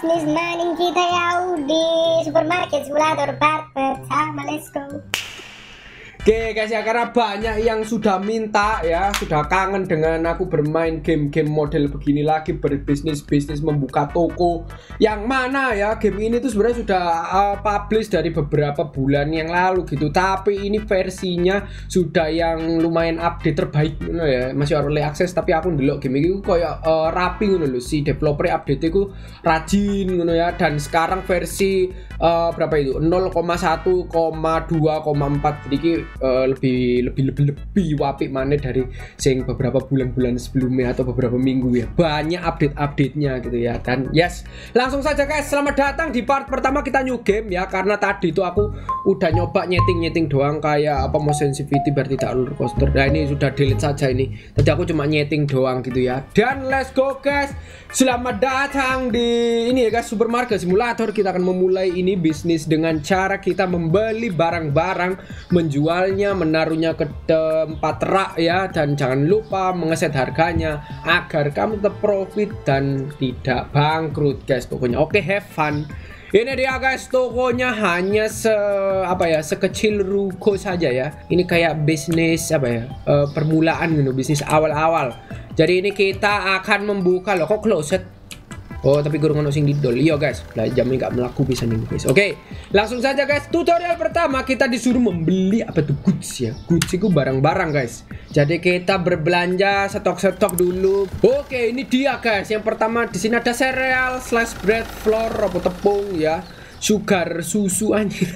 bisnis maning kita ya di supermarket simulator part pertama. Let's go. Oke guys ya, karena banyak yang sudah minta ya, sudah kangen dengan aku bermain game-game model begini lagi, berbisnis membuka toko. Yang mana ya, game ini tuh sebenarnya sudah publish dari beberapa bulan yang lalu gitu. Tapi ini versinya sudah yang lumayan update terbaik gitu ya. Masih early access tapi aku ndelok game ini kayak rapi gitu loh. Si developer update itu rajin gitu ya. Dan sekarang versi berapa itu? 0,1,2,4. Jadi lebih wapi mana dari sing beberapa bulan-bulan sebelumnya atau beberapa minggu ya. Banyak update-update-nya gitu ya. Dan yes, langsung saja guys, selamat datang di part pertama kita new game ya. Karena tadi itu aku udah nyoba nyeting doang kayak apa mau sensitivity biar tidak roller coaster. Nah ini sudah delete saja ini. Tadi aku cuma nyeting doang gitu ya. Dan let's go guys. Selamat datang di ini ya guys, supermarket simulator. Kita akan memulai ini bisnis dengan cara kita membeli barang-barang, menjualnya, menaruhnya ke tempat rak ya, dan jangan lupa mengeset harganya agar kamu tetap profit dan tidak bangkrut guys. Pokoknya oke, have fun. Ini dia guys, tokonya hanya sekecil ruko saja ya. Ini kayak bisnis permulaan gitu, bisnis awal-awal. Jadi ini kita akan membuka loh, kok closet. Oh tapi gurung ono sing didol. Iya guys, jamnya nggak melaku bisa nih guys. Oke, langsung saja guys. Tutorial pertama kita disuruh membeli apa tuh, goods ya. Goods itu barang-barang guys. Jadi kita berbelanja, stok dulu. Oke, ini dia guys. Yang pertama di sini ada sereal, slice bread, flour, robot tepung ya, sugar, susu anjir.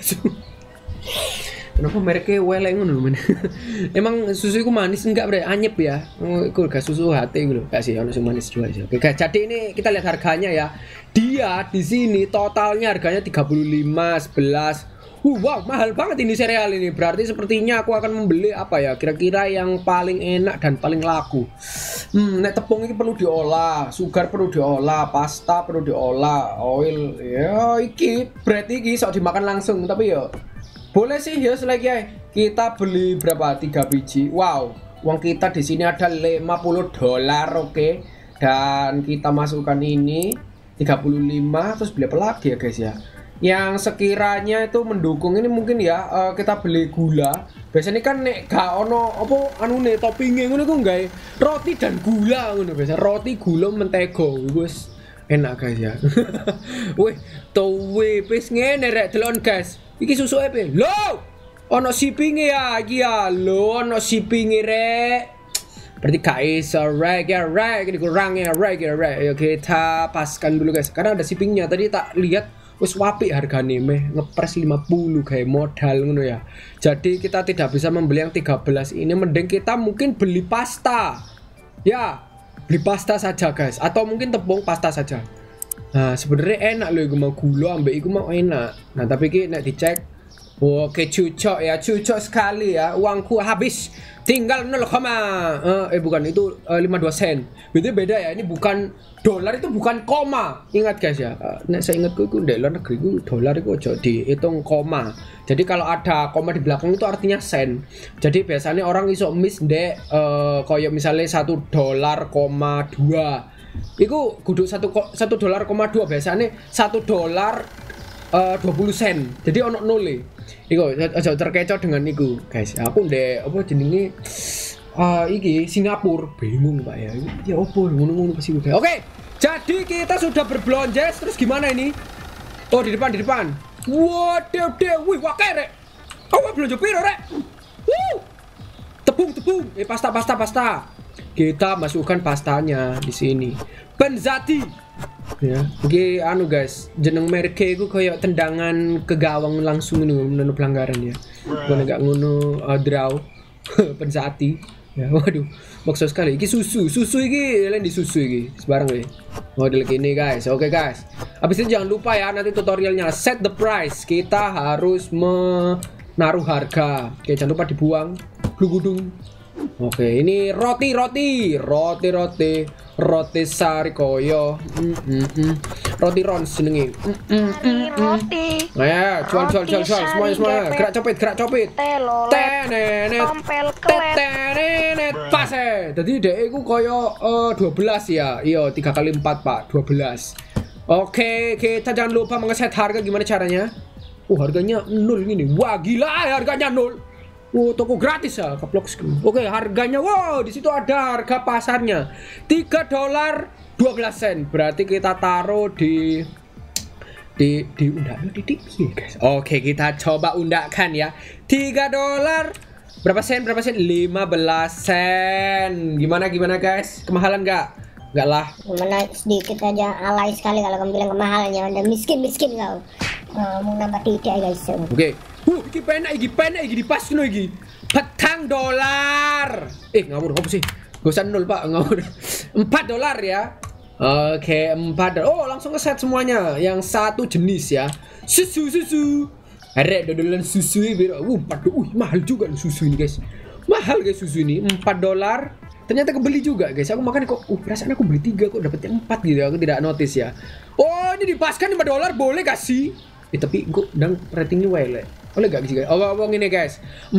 Kenapa mereknya weleng ngono men? Emang susu itu manis enggak bre? Anyep ya. Iku gak susu hati gitu. Gak sih ono sing manis juga sih. Oke, guys, jadi ini kita lihat harganya ya. Dia di sini totalnya harganya 35, 11. Wow, mahal banget ini sereal ini. Berarti sepertinya aku akan membeli apa ya? Kira-kira yang paling enak dan paling laku. Nek tepung ini perlu diolah, sugar perlu diolah, pasta perlu diolah, oil ya iki bread iki sok dimakan langsung tapi yo boleh sih ya selagi kita beli berapa 3 biji. Wow, uang kita di sini ada 50 dolar, oke. Dan kita masukkan ini 35, terus beli apa lagi ya guys ya? Yang sekiranya itu mendukung ini mungkin ya kita beli gula. Biasanya kan nek gak ono apa anune toppingnya ngono ku gawe roti dan gula ngono biasa. Roti, gula, mentega wis enak guys ya. Wih, tuwe wis ngene rek delon guys. Iki susu apa? Loh, ono shipping ya, iki ya. Loh, ono shipping rek. Berarti guys, rek ini kurang ya, rek. Ayo kita paskan dulu guys. Karena ada shippingnya. Tadi tak lihat wis wapi harganya meh ngepres 50 kayak modal ngono ya. Jadi kita tidak bisa membeli yang 13 ini, mending kita mungkin beli pasta. Ya, beli pasta saja guys, atau mungkin tepung pasta saja. Nah sebenarnya enak loh, gue mau gula ambek iku mau enak. Nah tapi ini nek dicek, oke cucok ya, cucok sekali ya. Uangku habis, tinggal 0, bukan itu 52 sen. Beda ya, ini bukan dolar, itu bukan koma. Ingat guys ya, nek saya ingatku itu di luar negeri itu dolar itu aja dihitung koma. Jadi kalau ada koma di belakang itu artinya sen. Jadi biasanya orang iso miss dek kayak misalnya 1 dolar, 2. Iku kudu 1 dolar, 2 biasanya 1 dolar 20 sen. Jadi ono nol. Iku aja terkecoh dengan iku, guys. Aku ndek apa jenenge iki Singapura bingung Pak ya. Ya opo ngono-ngono pasti udah. Oke. Jadi kita sudah berbelanja, terus gimana ini? Oh, di depan. Waduh, wih, wakeh rek. Oh, belanja piro rek? Tepung. Pasta. Kita masukkan pastanya di sini. Benzati. Ya, iki anu guys, jeneng merke iku kayak tendangan ke gawang langsung ini ngono pelanggaran ya. Bukan enggak ngono draw. Benzati. Ya, waduh, maksud sekali. Iki susu iki lain di susu iki. Sebarang ya. Model gini guys. Oke guys. Habis itu jangan lupa ya nanti tutorialnya set the price. Kita harus menaruh harga. Oke, jangan lupa dibuang. Glugudung. Oke, ini roti sari koyo. Roti rons jenenge. Roti. Nah ya, jual semuanya. Gerak copit. Tenenet. Tompel kelet. Tenenet pase. Jadi dek iku koyo 12 ya. Iya, 3 kali 4, Pak. 12. Oke, kita jangan lupa mengeset harga. Gimana caranya? Harganya 0 gini. Wah, gila ya harganya 0. Toko gratis ya, Kaplock Screen. Oke, harganya di situ ada harga pasarnya. $3.12. Berarti kita taruh di undaknya di TV, guys. Oke, kita coba undakkan ya. $3. Berapa sen? 15 sen. Gimana guys? Kemahalan nggak? Enggak lah. Gimana sedikit aja, alay sekali kalau kamu bilang kemahalannya. Anda miskin kau. Mau nambah tidak guys. Oke. Iki penak iki dipas no iki. $4. Ngawur apa sih? Gak usah 0 Pak, ngawur. $4 ya. Oke, $4. Langsung ngeset semuanya. Yang satu jenis ya. Susu. Arek dodolan susu ini. Mahal juga susu ini guys. Mahal guys susu ini. $4. Ternyata kebeli juga guys. Aku makan kok perasaan aku beli 3 kok dapetnya 4 gitu. Aku tidak notice ya. Ini dipaskan $5 boleh gak sih? Tapi gue dan ratingnya wele. Boleh gak sih guys? Ini guys. $4.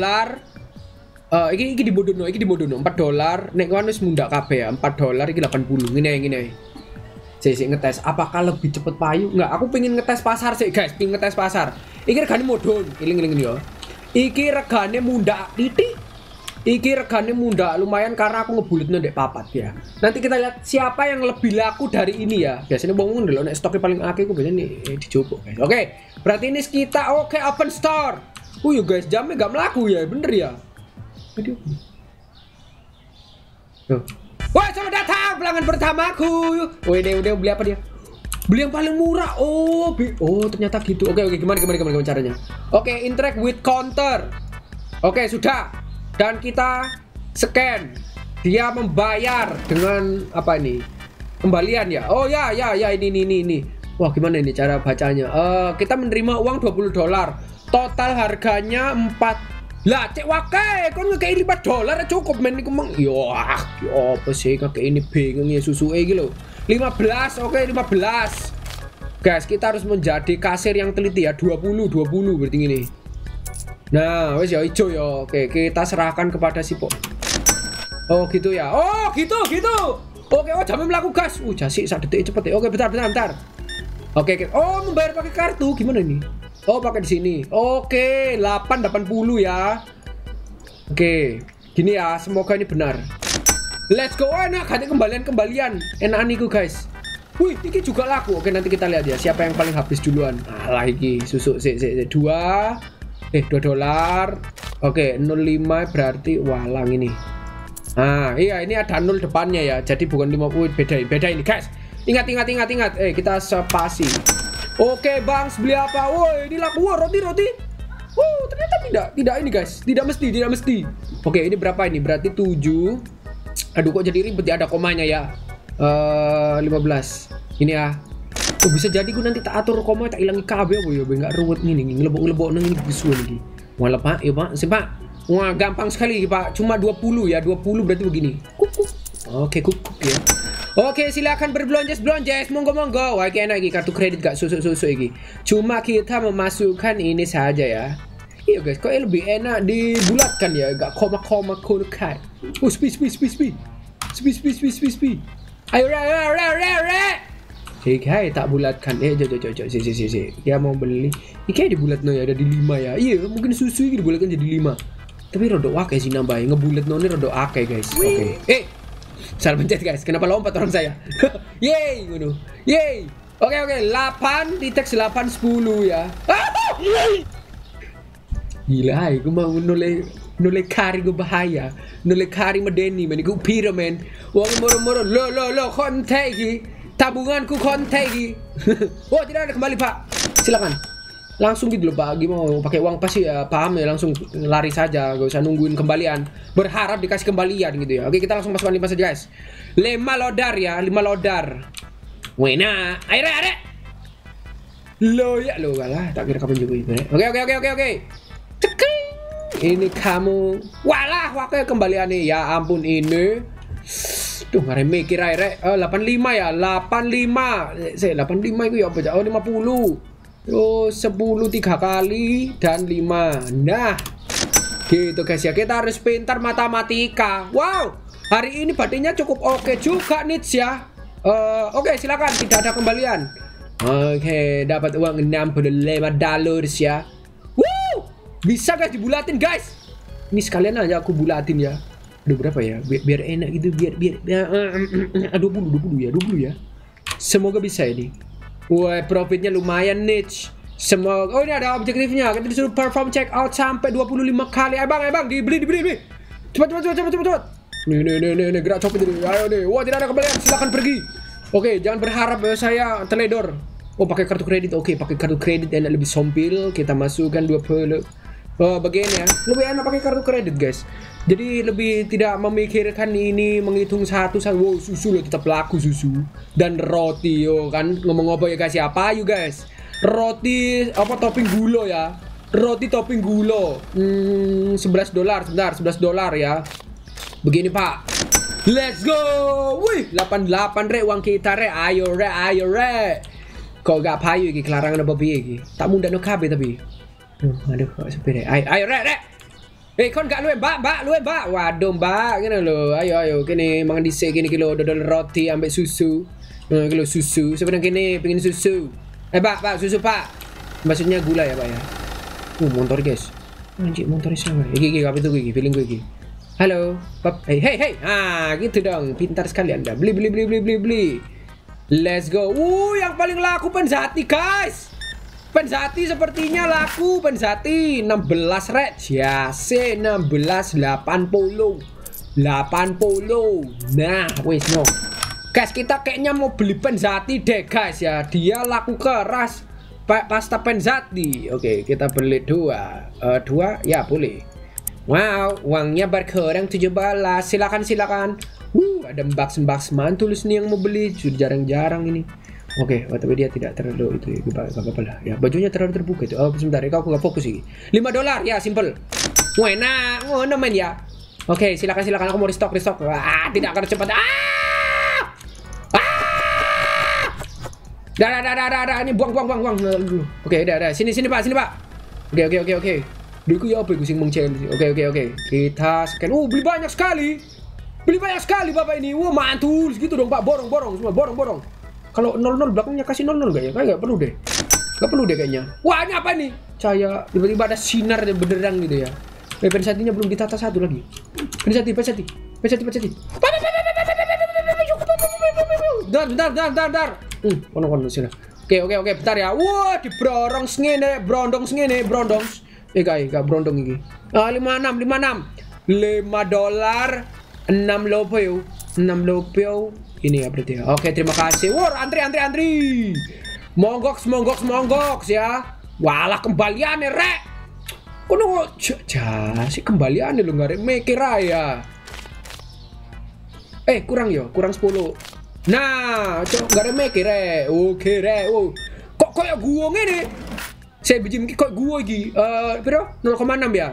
Iki dibodono $4. Nek kan wis mundak kabeh ya. $4 iki 80. Ngene. Saya ngetes apakah lebih cepet payu? Enggak, aku pengen ngetes pasar sih guys. Pengen ngetes pasar. Iki regane modon. Iling yo. Iki regane mundak titik. Iki regane mundak lumayan karena aku ngebuletnya ndek papat ya. Nanti kita lihat siapa yang lebih laku dari ini ya. Biasanya wong ndelok nek stoknya paling akeh ku biasanya dicoba guys. Oke, berarti ini kita open store. Ya guys, jamnya gak melaku ya, bener ya. Wah, selamat datang pelanggan pertamaku. Udah beli apa dia? Beli yang paling murah. Ternyata gitu. Oke, gimana caranya? Oke, interact with counter. Oke, sudah. Dan kita scan. Dia membayar dengan apa ini? Kembalian ya. Ini. Wah, gimana ini cara bacanya? Kita menerima uang $20. Total harganya 4. Lah, cek wakai, kon ngekei $5 cukup men iku meng. Apa sih kakek ini bingung ya susu iki lho. 15, oke 15. Guys, kita harus menjadi kasir yang teliti ya. 20 berarti ini. Nah, wes ya hijau ya. Oke, kita serahkan kepada si Pok. Gitu ya. Gitu. Oke, jamnya melaku gas. Jasik sak detik cepet ya. Oke, bentar. Oke. Membayar pakai kartu gimana ini? Pakai di sini. Oke, 880 ya. Oke, gini ya. Semoga ini benar. Let's go. Enak, ganti kembalian. Enakan iku, guys. Wih, ini juga laku. Oke, nanti kita lihat ya siapa yang paling habis duluan. Lagi susu $2. Oke, 05 berarti walang ini. Iya, ini ada 0 depannya ya. Jadi bukan 50. Beda ini, guys. Ingat. Kita spasi. Oke, Bang, beli apa? Woi, ini laku roti. Ternyata tidak ini, guys. Tidak mesti. Oke, ini berapa ini? Berarti 7. Aduh, kok jadi ribet ya, ada komanya ya. 15. Ini ya. Bisa jadi gue nanti tak atur koma tak ilangi KB apa ya, enggak ruwet nih ngelebok nang ini bisu lagi. Wala Pak, ya Pak, sih Pak. Wah, gampang sekali Pak. Cuma 20 ya, 20 berarti begini. Kukuk. Oke, kukuk ya. Oke, silakan berbelonjes, monggo. Wah, iki enak iki kartu kredit gak susu iki. Cuma kita memasukkan ini saja ya. Iya guys, kok lebih enak dibulatkan ya, gak koma-koma konekai. Speed. Ayo, re. Oke, tak bulatkan. Si. Ya mau beli. Ini kayak dibulatno ya, ada di 5 ya. Iya, mungkin susu ini dibulatkan jadi 5. Tapi rodok akeh sih nambahin. Ngebulatno ini rodok akeh, guys. Oke. Salah pencet, guys. Kenapa lompat orang saya? Yeay, ngono. Yeay. Oke. 8.810 ya. Gila, aku mau noleh kari gue bahaya. Noleh kari medeni, men. Gue pira, men. Wong moro-moro. Lo, kontek iki. Tabunganku kontek iki. Tidak ada kembali, Pak. Silakan. Langsung gitu loh, Pak. Gimana pakai uang pasti ya, paham ya, langsung lari saja, gak usah nungguin kembalian. Berharap dikasih kembalian gitu ya. Oke, kita langsung masukkan 5 saja, guys. 5 lodar ya, 5 lodar. Wena, ayo. Lo galah, tak kira kapan juga ini. Oke. Ceking. Ini kamu. Walah, wakil kembaliannya. Ya ampun ini. Tuh, ngare mikir aja, 85 ya, 85. 85 itu ya apa? 50. Terus 10 3 kali dan 5. Nah, gitu guys ya. Kita harus pintar matematika. Wow, hari ini baterainya cukup oke juga Nits ya. Oke, silakan, tidak ada kembalian. Oke, dapat uang $65 ya. Woo! Bisa guys dibulatin guys. Ini sekalian aja aku bulatin ya. Aduh, berapa ya? Biar enak gitu, biar 20 ya. Semoga bisa ini. Wah, profitnya lumayan niche. Semoga. Oh, ini ada objektifnya. Kita disuruh perform check out sampai 25 kali. Bang, dibeli. Cepat. Nih, gerak copet ini. Ayo nih. Wah, tidak ada kembalian. Silakan pergi. Oke, jangan berharap saya teledor. Oh, pakai kartu kredit. Oke, pakai kartu kredit enak, lebih sompil. Kita masukkan 20. Oh, bagian ya. Lebih enak pakai kartu kredit, guys. Jadi lebih tidak memikirkan ini, menghitung satu. Wow, susu loh, tetap laku susu. Dan roti, yo kan. Ngomong apa ya guys ya? Apa you guys? Roti apa topping gulo ya? Roti topping gulo. $11. Sebentar, $11 ya. Begini, Pak. Let's go. Wih, 88 re uang kita re. Ayo re. Kok gak payu iki kelarangan apa piye iki? Tak munda no kabeh tapi. Aduh, kok sepeda. Ayo re. Kon gak luwe, Mbak. Waduh, Mbak, ngene lho. Ayo kene mangan dhisik kene iki lho, dodol roti ambek susu. Iki lho susu. Sebenarnya kene pengen susu. Pak, susu, Pak. Maksudnya gula ya, Pak ya. Motor, guys. Anjir, motornya sama. Iki apa itu iki? Feeling gue iki. Halo, Pap. Hey. Gitu dong. Pintar sekali Anda. Beli. Let's go. Yang paling laku Penzati, guys. Penzati sepertinya laku. Penzati 16 red. Ya, C16 80. Nah, wes no. Guys, kita kayaknya mau beli Penzati deh, guys ya. Dia laku keras. Pasta Penzati. Oke, kita beli 2. 2 ya boleh. Wow, uangnya berkurang 17. Silakan. Ada box mantul nih yang mau beli. Sudah jarang-jarang ini. Oke, tapi dia tidak terlalu itu ya. Gak apa-apa lah. Ya, bajunya terlalu terbuka itu. Oh, sebentar ya, aku nggak fokus ini. $5 ya, simple. Wah, enak. Ngono men ya. Oke, silakan. Aku mau restock. Tidak akan cepat. Dah. Ini buang. Oke, udah. Sini Pak. Oke. Duitku ya apa sing mengcel. Oke. Kita scan. Beli banyak sekali Bapak ini. Wah, mantul gitu dong, Pak. Borong semua, borong. Kalau 00 belakangnya kasih 00 enggak ya? Kayak enggak perlu deh kayaknya. Wah, ini apa nih? Cahaya tiba-tiba ada sinar benderang gitu ya. Pensatinya belum ditata satu lagi. Pensati. Bentar. Kono sini. Oke, bentar ya. Wah, dibrondong ngene, brondong. Guys, gak brondong iki. 56. $5. 6 lopeo. Ini ya berarti ya. Oke, terima kasih. Wah, antri. Monggok ya. Walah kembaliannya rek. Kono sih kembaliannya lu gak mikir ya. Kurang 10. Nah, gak mikir Oke re. Kok kayak gua ngene? Saya biji mungkin kok gua iki. Piro? 0,6 ya.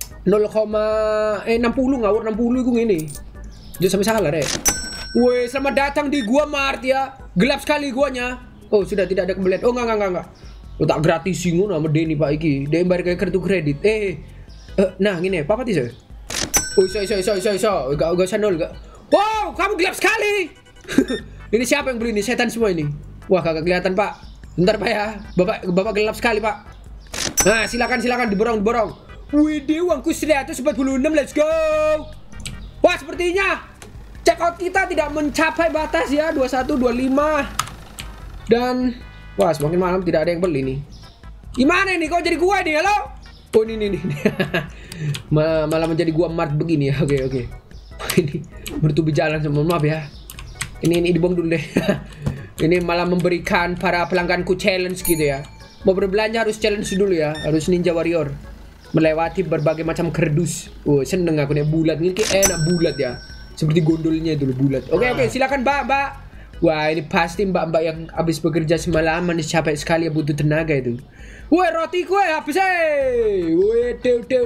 60 ngawur 60 iku ngene. Jangan sampai salah rek. Woi, selamat datang di gua Mart ya. Gelap sekali guanya. Oh, sudah tidak ada kembalian. Oh, enggak. Oh, tak gratis ngono sama Denny Pak iki. Dia bayar kayak kartu kredit. Nah, gini, Papa tiso. Oh, iso. Enggak usah nol, enggak. Wow, kamu gelap sekali. Ini siapa yang beli ini? Setan semua ini. Wah, kagak kelihatan, Pak. Bentar, Pak ya. Bapak gelap sekali, Pak. Nah, silakan diborong. Widih, uangku 146. Let's go. Wah, sepertinya check out kita tidak mencapai batas ya, 2125. Dan wah, semakin malam tidak ada yang beli nih. Gimana nih, kok jadi gua nih, halo? Oh, ini. Malah menjadi gua Mart begini ya. Oke. Ini bertubi jalan, semua maaf ya. Ini dibuang dulu deh. Ini malah memberikan para pelangganku challenge gitu ya. Mau berbelanja harus challenge dulu ya, harus Ninja Warrior. Melewati berbagai macam kerdus. Oh, seneng aku nih bulat, ini kayak enak bulat ya. Seperti gondolnya itu bulat. Oke, silakan Mbak. Wah, ini pasti mbak-mbak yang habis bekerja semalaman, capek sekali ya, butuh tenaga itu. Woi, roti gue habis Woi,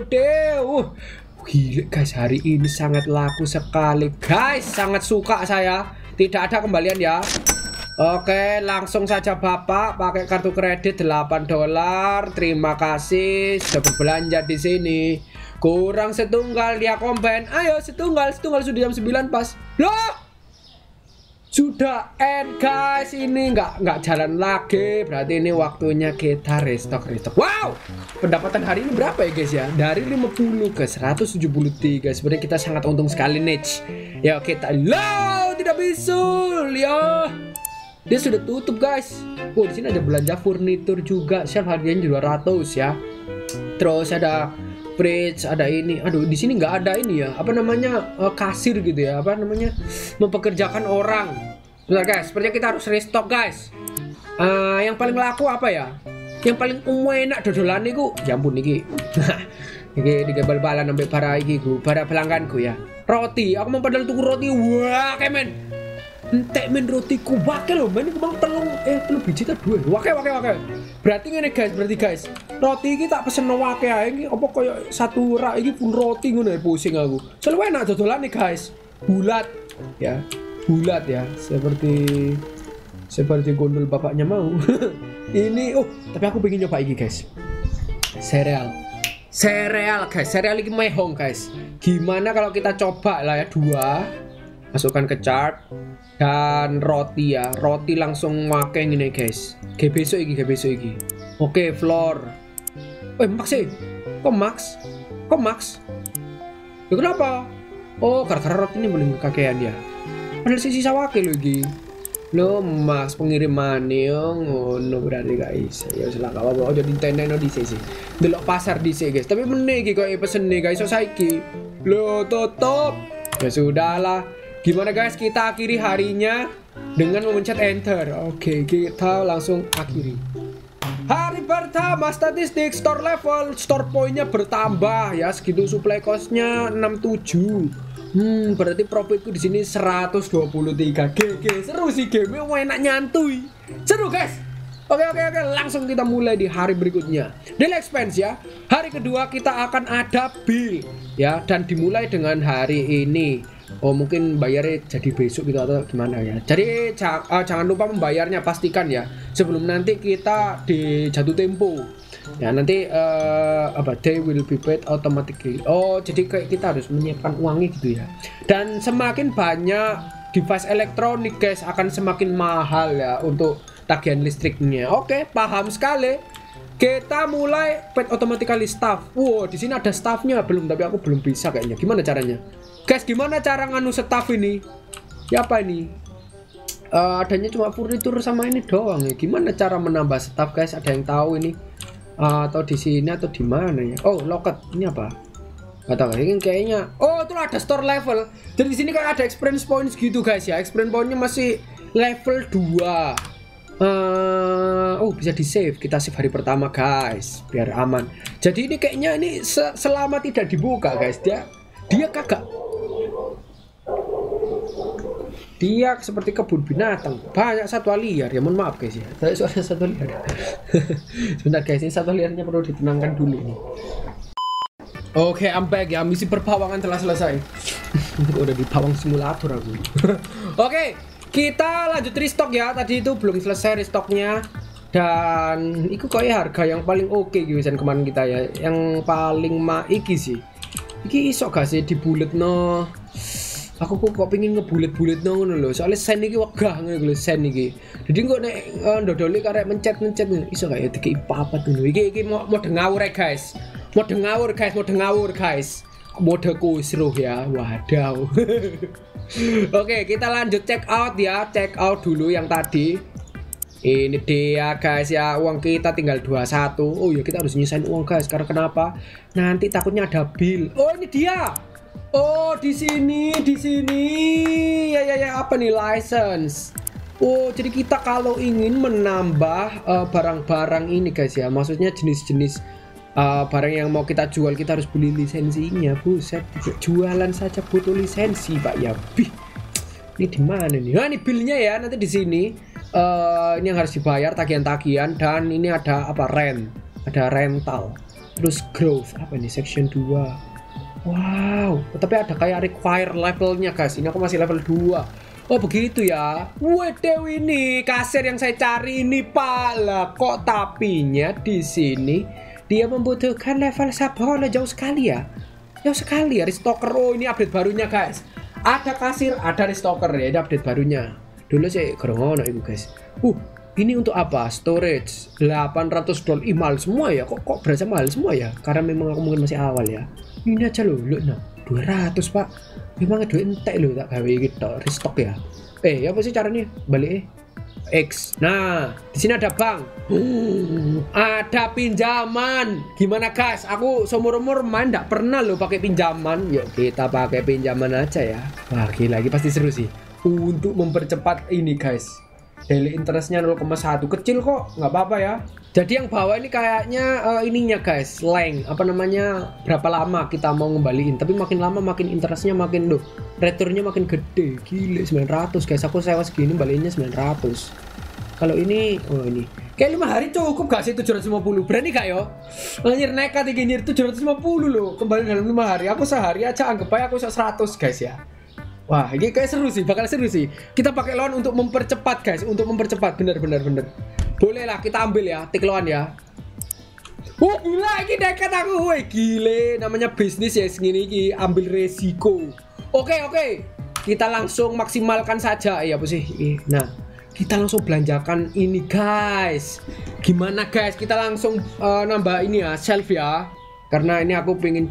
gila guys, hari ini sangat laku sekali guys, sangat suka saya. Tidak ada kembalian ya. Oke, langsung saja Bapak pakai kartu kredit $8. Terima kasih sudah berbelanja di sini. Kurang setunggal dia komplain. Ayo setunggal sudah jam 9 pas. Loh! sudah end guys, ini nggak jalan lagi, berarti ini waktunya kita restock. Wow, pendapatan hari ini berapa ya guys ya, dari 50 ke 173. Sebenarnya kita sangat untung sekali nih ya. Kita tidak bisul ya, dia sudah tutup guys. Di sini ada belanja furnitur juga, shelf harganya 200 ya. Terus ada fridge, ada ini. Aduh, di sini nggak ada ini ya, apa namanya, kasir gitu ya, apa namanya, mempekerjakan orang. Bentar guys, sepertinya kita harus restock guys. Yang paling laku apa ya, yang paling enak dodolan niku, ya ampun niki. Iki digabal-balan sampai para iki ku, para pelangganku ya. Roti, aku mau padahal tuku roti. Wah kemen, entek men rotiku wakil loh, men bang telung biji ta dua. Wake. Berarti ngene guys, berarti roti iki tak pesen wake ae iki, apa koyo satu rak iki pun roti ngono, pusing aku. Soalnya enak dodolan nih guys. Bulat ya. Seperti gondol bapaknya mau. Ini tapi aku pengen nyoba iki guys. Sereal guys, sereal iki mehong guys. Gimana kalau kita coba lah ya, 2 masukkan ke chart dan roti ya, roti langsung wake gini guys. Kayak besok iki. Oke, floor. Max sih. Kok Max? Ya kenapa? Gara-gara roti ini boleh kekakean ya. Padahal sisa wake lo iki. Lo Max pengiriman yo ngono, berarti guys. Ya salah apa aja diteneno di sini. Delok pasar di sini guys. Tapi meneh iki kok pesen nih guys, saiki. Lo tutup. Ya sudahlah. Gimana guys, kita akhiri harinya dengan memencet enter. Oke, kita langsung akhiri. Hari pertama statistik store level, store pointnya bertambah ya, segitu. Supply costnya 67. Berarti profitku di sini 123. GG, seru sih game, enak nyantui. Seru guys. Oke, langsung kita mulai di hari berikutnya. Daily expense ya. Hari kedua kita akan ada bill ya, dan dimulai dengan hari ini. Mungkin bayarnya jadi besok gitu atau gimana ya. Jadi jangan lupa membayarnya, pastikan ya, sebelum nanti kita di jatuh tempo. Ya nanti they will be paid automatically. Jadi kayak kita harus menyiapkan uangnya gitu ya. Dan semakin banyak device elektronik guys, akan semakin mahal ya untuk tagihan listriknya. Oke, paham sekali. Kita mulai paid automatically staff. Di sini ada staffnya belum, tapi aku belum bisa kayaknya. Gimana caranya? Guys, gimana cara nganu staff ini? Ya apa ini? Adanya cuma furnitur sama ini doang ya. Gimana cara menambah staff guys? Ada yang tahu ini? Atau di sini atau di mana ya? Locket. Ini apa? Gak tahu. Ini kayaknya. Itu ada store level. Jadi di sini kayak ada experience points gitu guys ya. Experience pointnya masih level 2. Bisa di save. Kita save hari pertama guys, biar aman. Jadi ini kayaknya ini selama tidak dibuka guys, dia kagak. Dia seperti kebun binatang, banyak satwa liar ya. Mohon maaf guys ya, soalnya satwa liar. Sebentar guys, ini satwa liarnya perlu ditenangkan dulu nih. Oke, I'm back ya. Misi perpawangan telah selesai. Udah di pawang simulator aku. Oke, kita lanjut restock ya. Tadi itu belum selesai restocknya. Dan itu kayak harga yang paling oke gitu kemarin kita ya. Yang paling iki sih. Iki iso gak sih dibulet no? Aku kok pengen ngebulet-bulet ngono lho. Soalnya sen iki wegah ngono lho, sen iki. Jadi kok nek ndodoli karek mencet iso gak ya dikei papat ngono. Iki mode ngawur guys. Mode ngawur guys. Mode kusruh ya. Wadaw. Oke, kita lanjut check out ya. Check out dulu yang tadi. Ini dia guys ya, uang kita tinggal 21. Ya kita harus nyisain uang guys. Karena kenapa? Nanti takutnya ada bill. Ini dia. Di sini. Ya, apa nih, license. Jadi kita kalau ingin menambah barang-barang ini guys ya, maksudnya jenis-jenis barang yang mau kita jual, kita harus beli lisensinya. Buset, jualan saja butuh lisensi Pak ya. Ini di mana nih? Ini billnya ya, nanti di sini. Ini yang harus dibayar, tagihan-tagihan. Dan ini ada apa, ada rental, terus growth, apa ini, section 2. Wow, tapi ada kayak require levelnya guys. Ini aku masih level 2. Begitu ya. Waduh, ini kasir yang saya cari ini pala. Kok tapinya di sini dia membutuhkan level sabona jauh sekali ya. Restocker. Ini update barunya guys. Ada kasir, ada restocker ya. Ini update barunya. Dulu sih kurang ngono itu guys. Ini untuk apa? Storage $800. Ih, mahal semua ya. Kok berasa mahal semua ya? Karena memang aku mungkin masih awal ya. Ini aja loh, nah 200 pak. Memang duit entek loh tak gawe gitu restock ya. Ya apa sih caranya? Balik X. Nah, di sini ada bank. Ada pinjaman. Gimana guys? Aku seumur-umur main nggak pernah loh pakai pinjaman. Yuk kita pakai pinjaman aja ya. Wah, gila lagi pasti seru sih. Untuk mempercepat ini guys. Daily interestnya 0,1 kecil kok, nggak apa-apa ya. Jadi yang bawah ini kayaknya ininya guys, length apa namanya, berapa lama kita mau ngembaliin. Tapi makin lama makin interestnya makin loh, returnnya makin gede. Gile 900 guys, aku sewa segini balikinnya 900. Kalau ini, ini kayak 5 hari cukup gak sih 750? Berani gak yo? Anjir nekat ini 750 loh, kembali dalam 5 hari. Aku sehari aja anggap aja aku 100 guys ya. Wah, ini kayak seru sih, bakal seru sih. Kita pakai loan untuk mempercepat guys, untuk mempercepat, bener. Boleh lah, kita ambil ya, take loan ya. Gila, ini dekat aku, woi gile. Namanya bisnis ya, segini ini ambil resiko. Oke, kita langsung maksimalkan saja ya, apa sih? Nah, kita langsung belanjakan ini guys. Gimana guys? Kita langsung nambah ini ya, shelf ya. Karena ini aku pengen,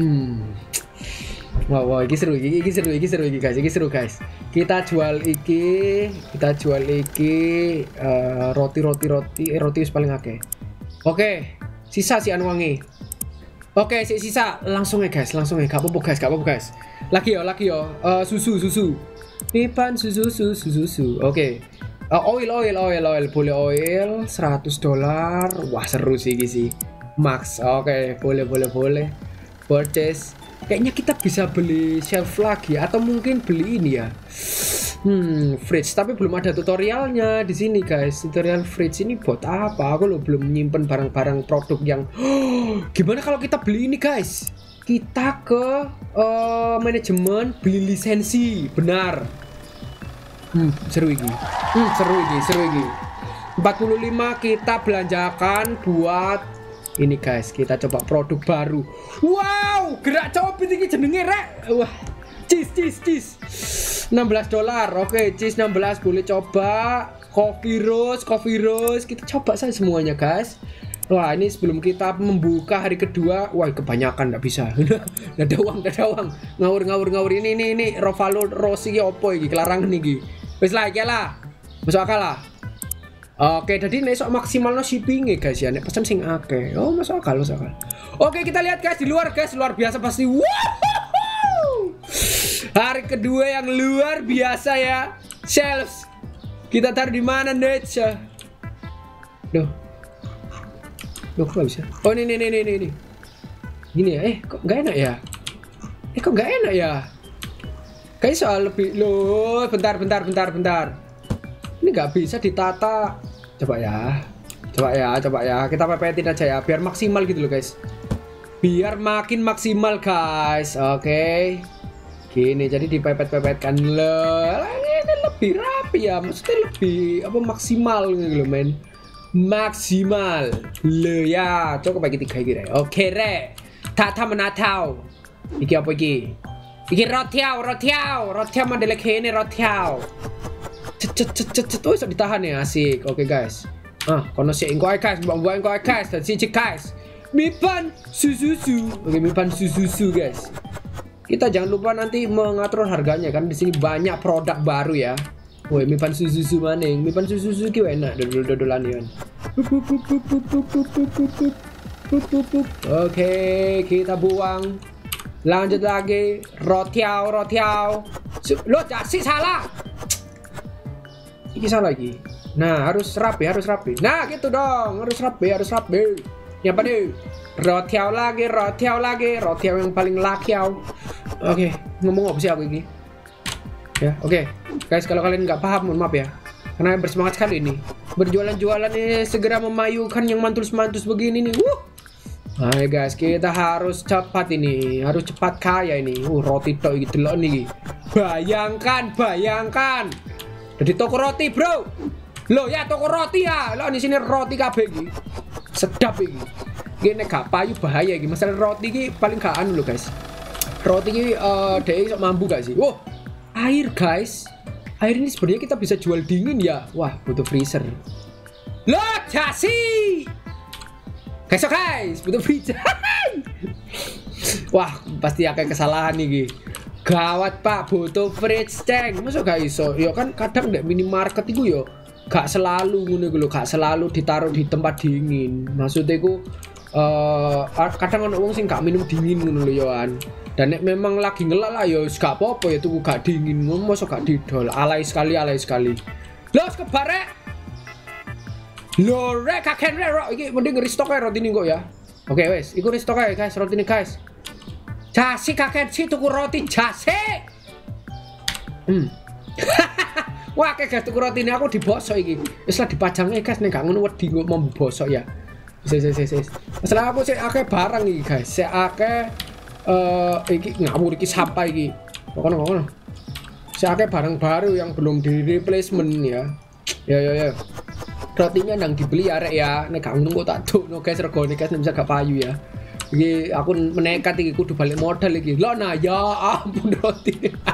Wow, ini seru guys. Kita jual iki, roti paling akeh. Oke, sisa si Anwangi. Oke, sisa langsung ya guys, gak apa-apa guys. Lagi yo, susu. Pipan susu. Oke. Oil, boleh oil $100. Wah, seru sih gini. Max. Oke, boleh. Purchase. Kayaknya kita bisa beli shelf lagi atau mungkin beli ini ya. Fridge, tapi belum ada tutorialnya di sini guys. Tutorial fridge ini buat apa? Aku loh belum menyimpan barang-barang produk yang gimana kalau kita beli ini guys? Kita ke manajemen beli lisensi, benar. Seru ini. 45 kita belanjakan buat ini guys, kita coba produk baru. Wow, gerak copit ini jenenge rek. Wah, cheese. $16. Oke, cheese 16 boleh coba. Coffee rose. Kita coba saja semuanya guys. Wah, ini sebelum kita membuka hari kedua. Wah, kebanyakan nggak bisa. Nggak ada uang. Ngawur. Ini Rovalo Rossi opo iki kelarangan iki. Wis lah iki lah. Masuk akal lah. Oke, jadi nek sok maksimalno shipping guys ya, nek pesan sing akeh. Oh, masuk akal. Oke, kita lihat guys di luar guys, luar biasa pasti. Wow! Hari kedua yang luar biasa ya. Shelves. Kita taruh di mana, Nets? Duh, kok bisa? Oh, ini. Gini ya, kok nggak enak ya? Kayak soal lebih loh, bentar. Ini nggak bisa ditata. Coba ya. Kita pepetin aja ya, biar maksimal gitu loh guys. Biar makin maksimal guys. Oke. Gini, jadi dipepet-pepetkan loh. Ini lebih rapi ya, maksudnya lebih maksimal gitu loh men. Maksimal loh ya. Coba bagi 3 gitu. Oke re. Tata menatau. Iki apa iki? Iki rotiao. Rotiao model kene rotiao. Oh, bisa ditahan ya, asik. Oke guys. Kono sih engko guys, mbak engko guys, dan siji guys. Mipan susu. Oke, Mipan susu guys. Kita jangan lupa nanti mengatur harganya kan di sini banyak produk baru ya. Woi, Mipan susu maning. Mipan susu ki enak dodol-dodolan ya. Oke, kita buang. Lanjut lagi. Rotiao. Lo jasih salah. Ini salah lagi. Nah, harus rapi. Nah, gitu dong. Harus rapi. Yang apa nih? Rotiao lagi. Rotiao yang paling lakiau. Oke, ngomong apa sih aku ini? Ya, oke. Guys, kalau kalian nggak paham, mohon maaf ya. Karena bersemangat sekali ini. Berjualan ini segera memayukan yang mantus begini nih. Hai guys, kita harus cepat ini. Harus cepat kaya ini. Roti tok gitu loh nih. Bayangkan. Jadi toko roti, bro. Loh ya, toko roti ya. Lo di sini roti kabeh iki. Sedap iki. Gini gak payu bahaya iki. Masalah roti iki paling gak anu lo guys. Roti iki dhek iso mambu gak sih? Air guys. Air ini sebenarnya kita bisa jual dingin ya. Wah, butuh freezer. Loh, Jasi. Guys, butuh freezer. Wah, pasti akeh kesalahan nih. Gawat Pak, butuh fridge ceng. Masa gak iso? Ya kan kadang di minimarket itu yo gak selalu ngono lho, gak selalu ditaruh di tempat dingin. Maksudnya iku kadang ana wong sing gak minum dingin ngono lho yoan. Dan nek memang lagi ngelak lah ya gak apa-apa ya tuku gak dingin. Mosok gak didol. Alay sekali. Los kebarek. Lho rek kakek rek iki mending restock ae roti ini kok ya. Oke wes, iku restock ae guys, roti ini guys. Jasi kakek si tuku roti jasi. Wah kayak guys tuku roti ini aku dibosok iki. Wis lah dipajangnya guys nek gak ngono wedi kok mau bosok ya. Sis. Masalah aku sih akeh barang iki guys. Sik akeh iki ngawur iki sampah iki. Kono. Sik akeh barang baru yang belum di replacement ya. Ya. Rotinya nang dibeli arek ya. Nek gak ngono kok tak tukno guys regane guys bisa gak payu ya. Iki aku menekat iki kudu balik modal iki. Lah nah ya ampun roti.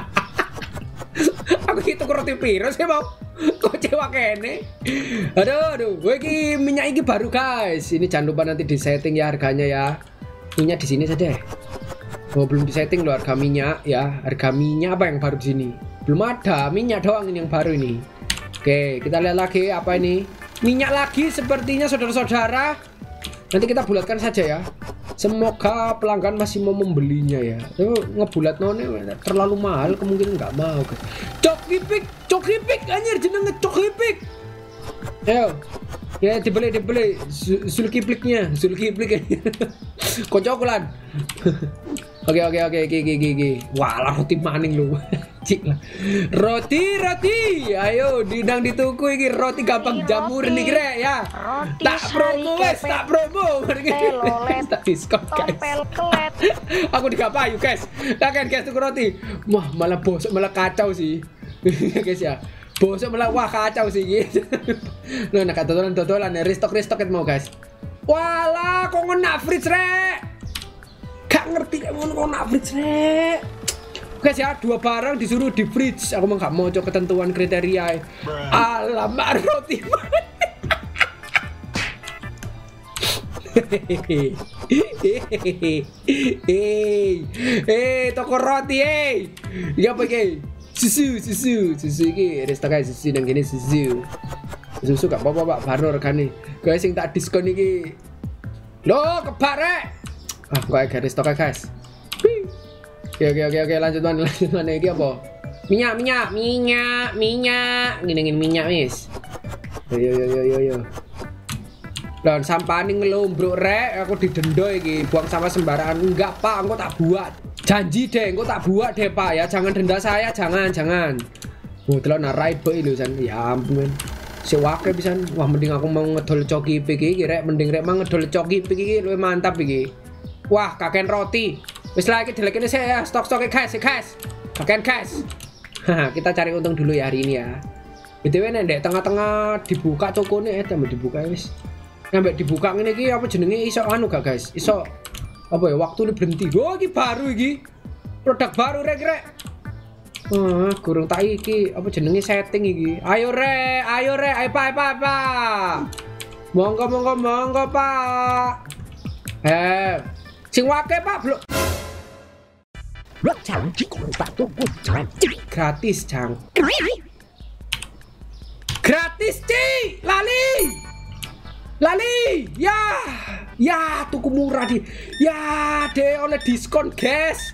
Aku tuku roti piro sih mau? Kok cewa kene? Aduh, gue iki minyak iki baru guys. Ini jangan lupa nanti di setting ya harganya ya. Minyak di sini saja. Oh, belum di setting loh harga minyak ya. Harga minyak apa yang baru di sini? Belum ada, minyak doang ini yang baru ini. Oke, kita lihat lagi apa ini? Minyak lagi sepertinya saudara-saudara. Nanti kita bulatkan saja ya. Semoga pelanggan masih mau membelinya ya. Itu ngebulat none terlalu mahal, kemungkinan nggak mau guys. Cokipik anjir jenenge cokipik. Ayo. Ya dibeli Zulkipliknya. Kocokulan. Oke. Walah roti maning lu. Cik lah. Roti. Ayo didang dituku iki roti gampang jamur nih rek ya. Tak promo. Tak diskon guys. Aku digapayu guys. Takkan guys tuku roti. Wah, malah bosok malah kacau sih. Guys ya. Bosok malah wah kacau sih gitu. Nah, nak dodolan restock mau guys. Walah, kok ngena fridge rek. Gak ngerti kayak ngono nak fridge rek. Guys ya, 2 barang disuruh di fridge. Aku mah gak mau coba ketentuan kriteria. Alamak roti. Toko roti ya apa iki? Susu iki restock guys, susu nang kene susu gak apa-apa Pak, baru regane. Guys sing tak diskon iki. Loh, kebak rek. Kok agak restock guys. Oke, lanjut mana iki apa? Minyak. Gini minyak, Miss. Yo. Dan sampah ini ngelombrok rek, aku didendo iki, buang sampah sembarangan. Enggak Pak, engko tak buat. Janji deh, engko tak buat deh Pak ya. Jangan denda saya, jangan. Oh, delok narai bae lho san. Ya ampun. Sewake pisan. Wah, mending aku mau ngedol cokipik iki rek, mending rek mang ngedol cokipik iki luwih mantap iki. Wah, kaken roti. Wis lagi dilekene saya stok-stoknya guys. Kaken guys. Kita cari untung dulu ya hari ini ya. BTW nek tengah-tengah dibuka tokone tambah dibuka wis. Sampai dibuka ngene iki apa jenenge iso anu gak guys? Iso apa ya waktu ini berhenti. Oh, iki baru iki. Produk baru rek. Kurang tak iki apa jenenge setting iki. Ayo rek, ayo Pak. Monggo Pak. Sing wake Pak, Blok. Gratis, Cang. Gratis, Ci. Lali. Ya, tuku murah di. Ya, deh oleh diskon, guys.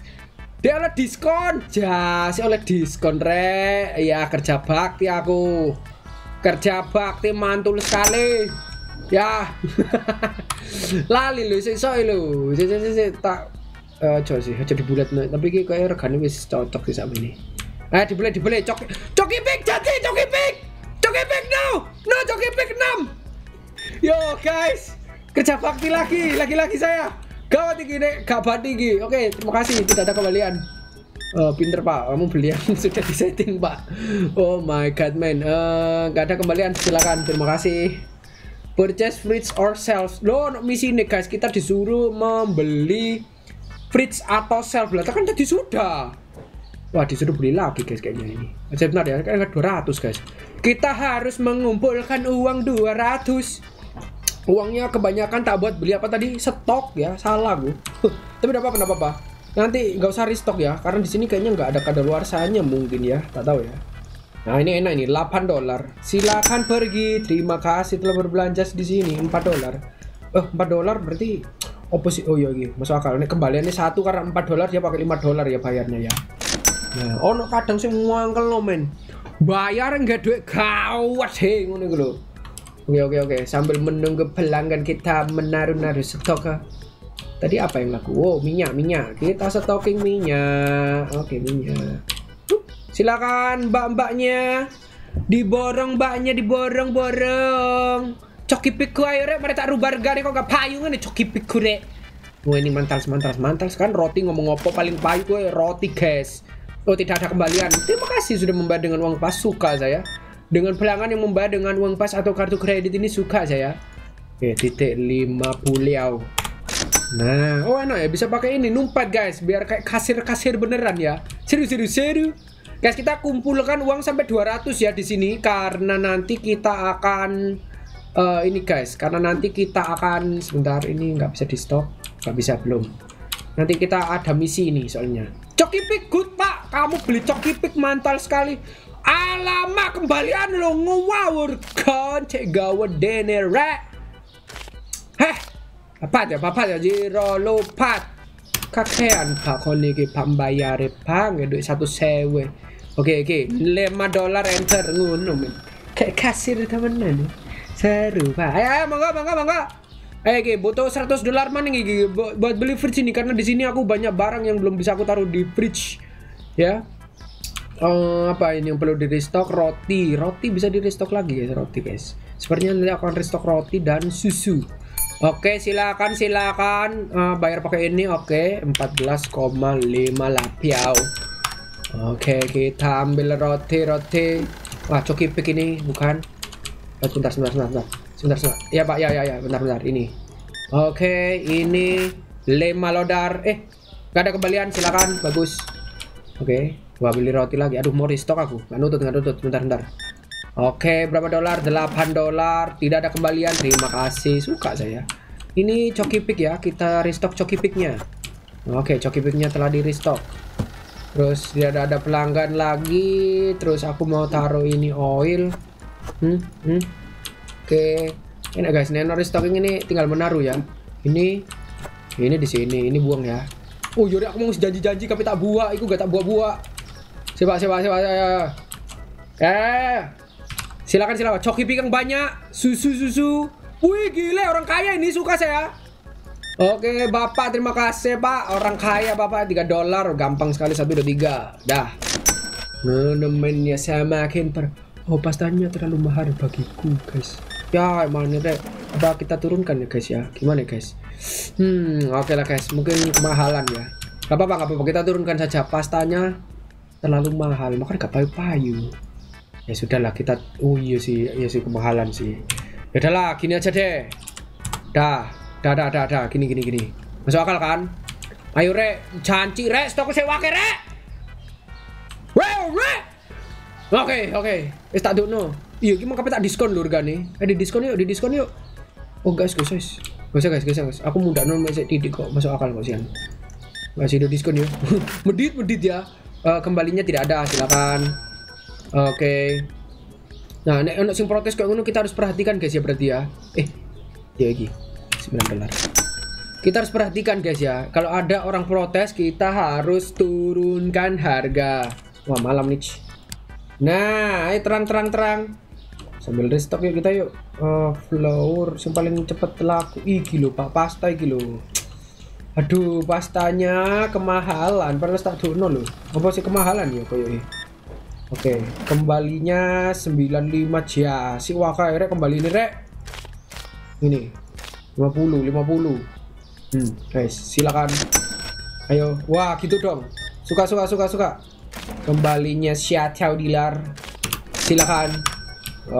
Jas oleh diskon rek. Ya, kerja bakti aku. Kerja bakti mantul sekali. Ya. Lali lho sesuk lho. Tak aja dibulat tapi iki kayak regane wis cocok sih sampe ini. Dibeli cokipik jadi cokipik no cokipik 6. Yo guys, kerja bakti lagi saya. Gawat iki nek gak bati iki. Oke, terima kasih tidak ada kembalian. Pinter Pak, kamu beli yang sudah disetting Pak. Oh my god man. Gak ada kembalian, silakan. Terima kasih. Purchase fridge ourselves. Loh, misi ini guys, kita disuruh membeli fridge atau shelf. Lah kan tadi sudah. Wah, disuruh beli lagi guys kayaknya ini. Sebentar ya, kayaknya 200 guys. Kita harus mengumpulkan uang 200. Uangnya kebanyakan tak buat beli apa tadi? Stok ya, salah gue. Tapi enggak apa-apa. Nanti nggak usah restock ya, karena di sini kayaknya nggak ada kadaluarsanya mungkin ya, tak tahu ya. Nah ini enak ini, $8. Silakan pergi. Terima kasih telah berbelanja di sini. $4. $4 berarti opposite. Oh iya, masuk akal. Ini kembaliannya 1 karena $4 dia pakai $5 ya bayarnya ya. Nah, ono kadang sing muangkel lo men. Bayar enggak duit gawat he ngono iku lho. Oke. Sambil menunggu pelanggan kita menaruh stok. Tadi apa yang laku? Oh, minyak. Kita stocking minyak. Oke, minyak. Silakan mbak-mbaknya. Diborong mbaknya, diborong. Coki piku ayo rek, mari tak rubah harga nih kok gak payungan nih coki piku rek. Wah ini mantas kan roti ngomong opo paling payu gue roti guys. Oh tidak ada kembalian. Terima kasih sudah membayar dengan uang pas, suka saya. Dengan pelanggan yang membayar dengan uang pas atau kartu kredit ini suka saya. Oke, titik 50. Nah, oh enak ya bisa pakai ini numpat guys, biar kayak kasir beneran ya. Seru. Guys, kita kumpulkan uang sampai 200 ya di sini karena nanti kita akan ini guys, karena nanti kita akan sebentar ini nggak bisa di stop, nggak bisa belum. Nanti kita ada misi ini soalnya. Cokipik good pak, kamu beli cokipik mantal sekali. Alamak kembalian lo ngawur kan cek gawe dene rek. Papat ya jiro lopat. Kakean pak koni ki pambayare pang duit 1.000. Oke, $5 enter ngono men. Kayak kasir temenan. Seru pak. Ayo monggo. Oke, butuh $100 mana nih buat beli fridge ini karena di sini aku banyak barang yang belum bisa aku taruh di fridge. Ya. Apa ini yang perlu di restock? Roti bisa di restock lagi guys, roti guys. Sepertinya nanti akan restock roti dan susu. Oke, silakan. Bayar pakai ini. Oke, 14,5 lapiau. Oke, kita ambil roti. Wah, cokipik ini bukan. Sebentar. Ya pak, ya bentar ini. Oke, ini 5 lodar. Gak ada kembalian, silakan, bagus. Oke, gua beli roti lagi. Aduh, mau restock aku. Nggak nutut. Bentar. Oke, berapa dolar? $8. Tidak ada kembalian. Terima kasih, suka saya. Ini cokipik ya, kita restock cokipiknya. Oke, cokipiknya telah di restock. Terus tidak ada pelanggan lagi. Terus aku mau taruh ini oil. Oke, enak guys. Neno restocking ini tinggal menaruh ya. Ini di sini. Ini buang ya. Oh yaudah aku mau janji tapi tak buah. Iku gak tak buah. Coba. Silakan. Cokipik yang banyak. Susu. Wih gile orang kaya ini suka saya. Oke bapak terima kasih pak. Orang kaya bapak $3. Gampang sekali 1, 2, 3. Dah. Namanya semakin oh pastanya terlalu mahal bagiku guys. Ya mana deh. Apa kita turunkan ya guys ya. Gimana guys? Oke lah guys. Mungkin kemahalan ya. Gak apa-apa. Kita turunkan saja. Pastanya terlalu mahal. Makanya gak payu-payu. Ya sudahlah kita. Oh iya sih kemahalan sih. Ya udahlah gini aja deh. Dah. Gini. Masuk akal kan? Ayo rek. Janji rek. Stok sewa ke rek. Rek. Oke. Tak dono. Iya, gimana kapan tak diskon lur gane? Di diskon yuk. Oh guys. Gak usah guys. Aku muda non masih tidik kok, masuk akal kok sian. Masih ada diskon yuk. medit ya. Kembalinya tidak ada, silakan. Oke. Nah, nek ono sing protes kayak ngono kita harus perhatikan guys ya berarti ya. Ya iki. $9. Kita harus perhatikan guys ya. Kalau ada orang protes kita harus turunkan harga. Wah, malam nih. Nah, terang. Sambil restock yuk kita yuk. Flour yang paling cepet laku. Iki lho Pak, pasta iki lho. Aduh, pastanya kemahalan. Padahal tak dono lho. Apa sih kemahalan ya koyo iki? Oke, kembalinya 95 ya. Si wakai rek kembali ini rek. Ini 50. Guys, silakan. Ayo. Wah, gitu dong. Suka. Kembalinya Xiao Dilar. Silakan.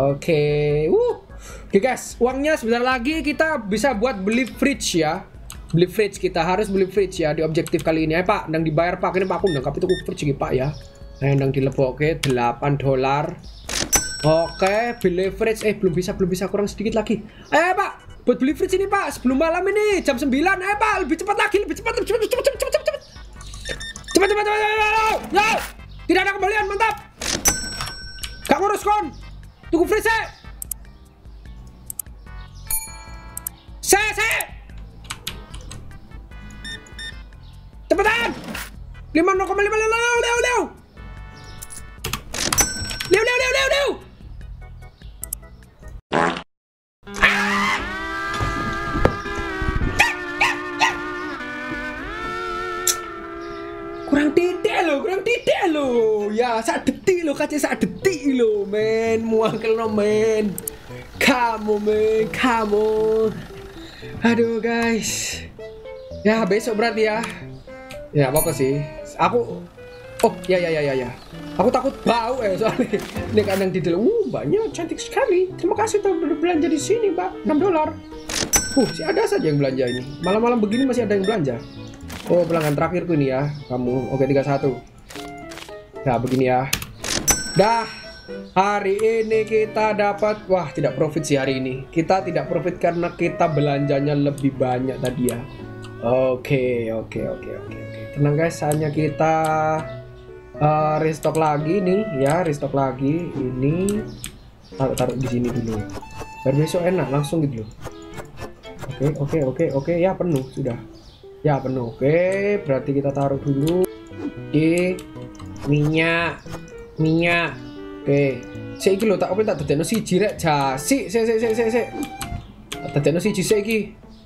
Oke guys, uangnya sebentar lagi kita bisa buat beli fridge ya. Beli fridge, kita harus beli fridge ya di objektif kali ini. Pak, nang dibayar Pak, ini Pak aku nang itu fridge iki Pak ya. Nah, nang dilebokke $8. Oke, beli fridge. Belum bisa kurang sedikit lagi. Pak, buat beli fridge ini Pak, sebelum malam ini jam 9. Pak, lebih cepat lagi, lebih cepat. Cepat. Ya, tidak ada kembalian, mantap. Gak ngurus kon. Tunggu fridge. Cepetan. 5,5 leu. Kurang titik lo. Ya, sak detik lo, kaca sak detik lo, men. Muangkel no, men. Kamu. Aduh, guys. Ya, besok berarti ya. Ya, apa sih? Aku ya. Aku takut bau soalnya ini kadang di dalam. Banyak, cantik sekali. Terima kasih telah berbelanja di sini, Pak. $6. Sih ada saja yang belanja ini. Malam-malam begini masih ada yang belanja. Pelanggan terakhirku ini ya, kamu. Oke, 31. Nah, begini ya. Dah, hari ini kita dapat, tidak profit sih hari ini. Kita tidak profit karena kita belanjanya lebih banyak tadi ya. Oke. Tenang guys, hanya kita restock lagi nih ya, restock lagi. Ini taruh di sini dulu. Biar besok enak langsung gitu loh. Oke, ya penuh sudah. Ya penuh. Oke, berarti kita taruh dulu di minyak. Oke. Sik iki lho tak opo tak dadekno siji rek jasik. Sik. Tak dadekno siji sik iki.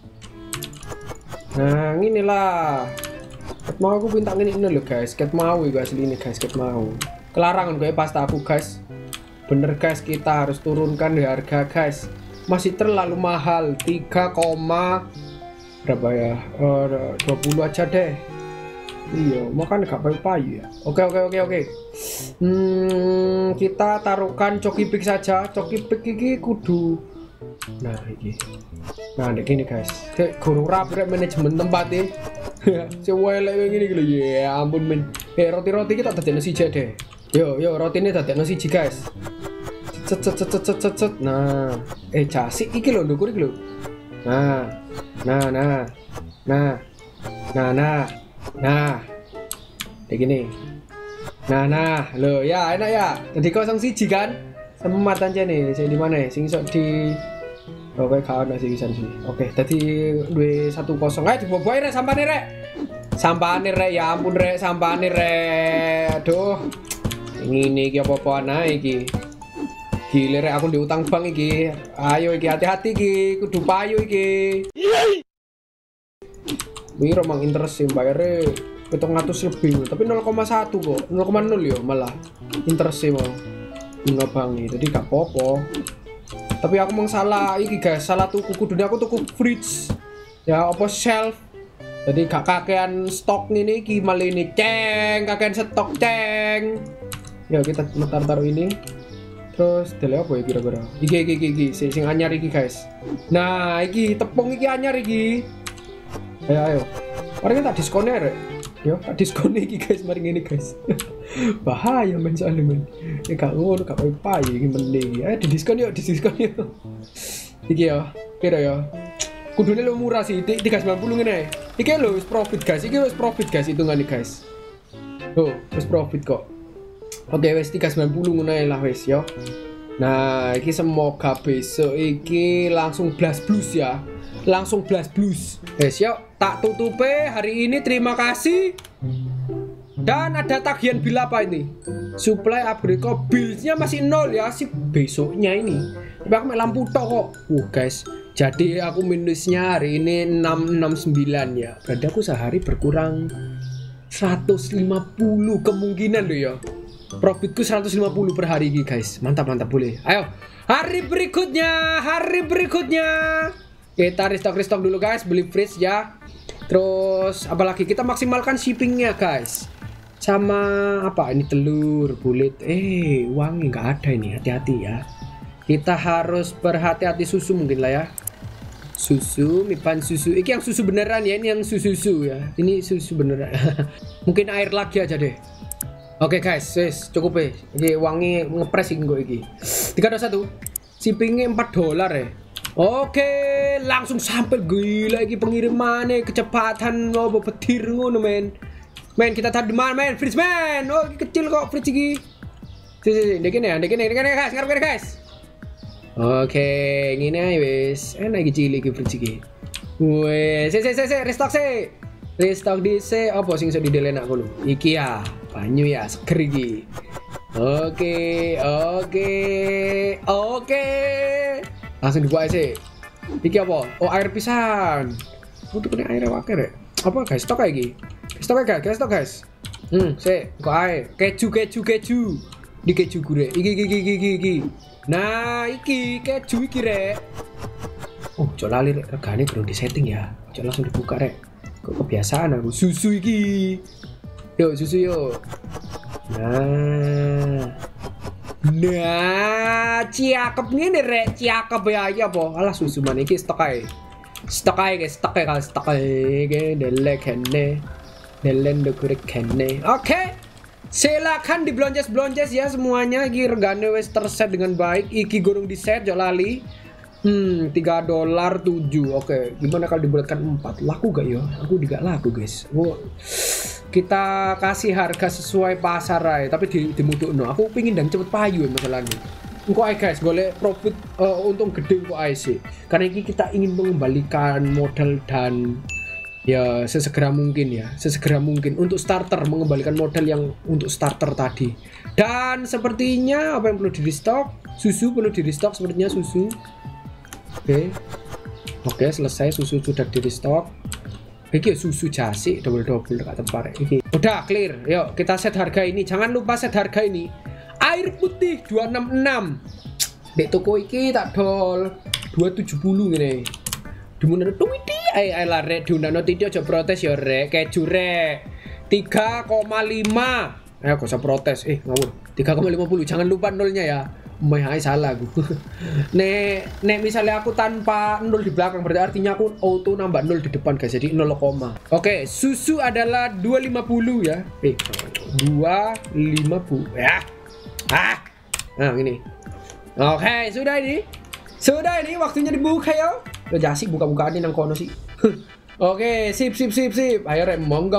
Nah, inilah. Ket mau aku minta ngene lho guys. Ket mau iki asli ini guys, ket mau. Kelarangan gue pasta aku guys. Bener guys, kita harus turunkan harga guys. Masih terlalu mahal. 3, berapa ya? 20 aja deh. Iya, makan gak payu-payu ya. Oke. Kita taruhkan coki pick saja. Coki pick ini kudu. Nah, ini. Nah, gini guys. Kayak guru rapi manajemen tempat ya. Cewek kayak gini gitu. Ya ampun men. Roti-roti kita tadi siji deh. Yo, rotinya tadi siji guys. Cet. Nah, jasik iki lho ndukur iki lho. Nah. Kayak gini. Nah, lo ya enak ya. Jadi 01 kan? Semat aja nih. Saya di mana? Sing sok di. Oke, kawan masih bisa sih. Oke, tadi 210. Dibawa rek sampane rek. Sampane rek, ya ampun rek, sampane rek. Aduh. Ini iki apa-apaan ae iki. Gile rek aku diutang bank iki. Ayo iki hati-hati iki, kudu payu iki. Wiro mang interest sih bayarnya 700 lebih, tapi 0,1 kok, 0,0 ya malah interest sih mau nggak bangi, jadi gak popo. Tapi aku mang salah iki guys, salah tuku kudunya aku tuku fridge ya apa shelf, jadi gak kakean stok nih iki malah ini kakean stok ceng. Ya kita taruh ini. Terus dele apa ya kira-kira? Iki sing anyar iki guys. Nah, iki tepung iki anyar iki. Ayo. Mari kita diskonnya rek. Yo, diskon iki guys, mari ngene guys. Bahaya men soalnya men. Gak ngono, gak payu iki mending. Ayo diskon yuk. Iki ya, kira ya. Kudune lu murah sih, 390 ngene. Iki lho wis profit guys, hitungane guys. Wis profit kok. Oke, wis 390 ngono lah wis yo. Nah, iki semoga besok iki langsung blast blues ya. Langsung blast blues. Yuk, tak tutupe hari ini. Terima kasih. Dan ada tagihan bil apa ini? Supply upgrade kok bilnya masih 0 ya sih besoknya ini. Tapi aku main lampu tok kok. Guys, jadi aku minusnya hari ini 669 ya. Berarti aku sehari berkurang 150 kemungkinan loh ya. Profitku 150 per hari ini guys. Mantap boleh. Ayo, hari berikutnya. Kita restock dulu guys, beli fridge ya. Terus apalagi kita maksimalkan shippingnya guys. Sama apa ini telur bulat. Uangnya nggak ada ini, hati-hati ya. Kita harus berhati-hati susu mungkin lah ya. Susu, mipan susu. Ini yang susu beneran ya, ini yang susu ya. Ini susu beneran. Mungkin air lagi aja deh. Oke guys, wes cukup ya. Ini wangi ngepres gue iki. 321. Shippingnya $4 ya. Oke, langsung sampai gila iki pengirimannya kecepatan ngopo petir ngono men. Men kita tadi mana men? Fridge men. Oh, kecil kok fridge iki. Sih, dekin ya guys, ngarep guys. Oke, ngene ae wis. Enak iki cilik iki fridge iki. Wes, restock sih. Restock dhisik apa sing iso didelenak kono? Iki ya, banyu ya, seger iki. Oke. Langsung dibuka sih. Iki apa? Oh, air pisan. Untuk kena air wae rek. Apa guys? Stok iki. Stok guys. Sik, kok ae. Keju. Di keju gue. Iki. Nah, iki keju iki rek. Oh, coba lali rek, regane kurang di setting ya. Coba langsung dibuka rek. Kok kebiasaan aku susu iki. Yuk, susu yuk. Nah, ciakep nih rek, ciakep ya apa? Alah susu mana iki stok ae. Stok ae guys, stok ae. Delen dekorek kene. Oke. Silakan diblonjes ya semuanya. Iki regane wis terset dengan baik. Iki gorong di set jo lali. $3.07. Oke, gimana kalau dibulatkan 4? Laku gak ya? Aku juga laku guys. Kita kasih harga sesuai pasar aja, tapi dimudukno. Aku pingin dan cepet payu ya masalahnya. Engko ae guys, golek profit untung gede kok ae sih. Karena ini kita ingin mengembalikan modal dan ya sesegera mungkin untuk starter, mengembalikan modal yang untuk starter tadi. Dan sepertinya apa yang perlu di restock? Susu perlu di restock sepertinya susu. Oke, selesai susu sudah di restock. Iki susu jasi double dekat tempar iki. Udah clear. Yuk kita set harga ini. Jangan lupa set harga ini. Air putih 266. Dek toko iki tak dol 270 ngene. Dimuner tuwiti ae rek diundangno titik aja protes ya rek. Keju rek 3,5. Gak usah protes. Ngawur. 3,50. Jangan lupa nolnya ya. Hai salah aku. Nek misalnya aku tanpa nol di belakang berarti artinya aku auto nambah nol di depan guys. Jadi 0, oke, susu adalah 250 ya. 250 ya. Nah ini. Oke, sudah ini waktunya dibuka ya. Udah jasik buka-bukaan ini nang kono sih. Oke, sip. Ayo rek, monggo.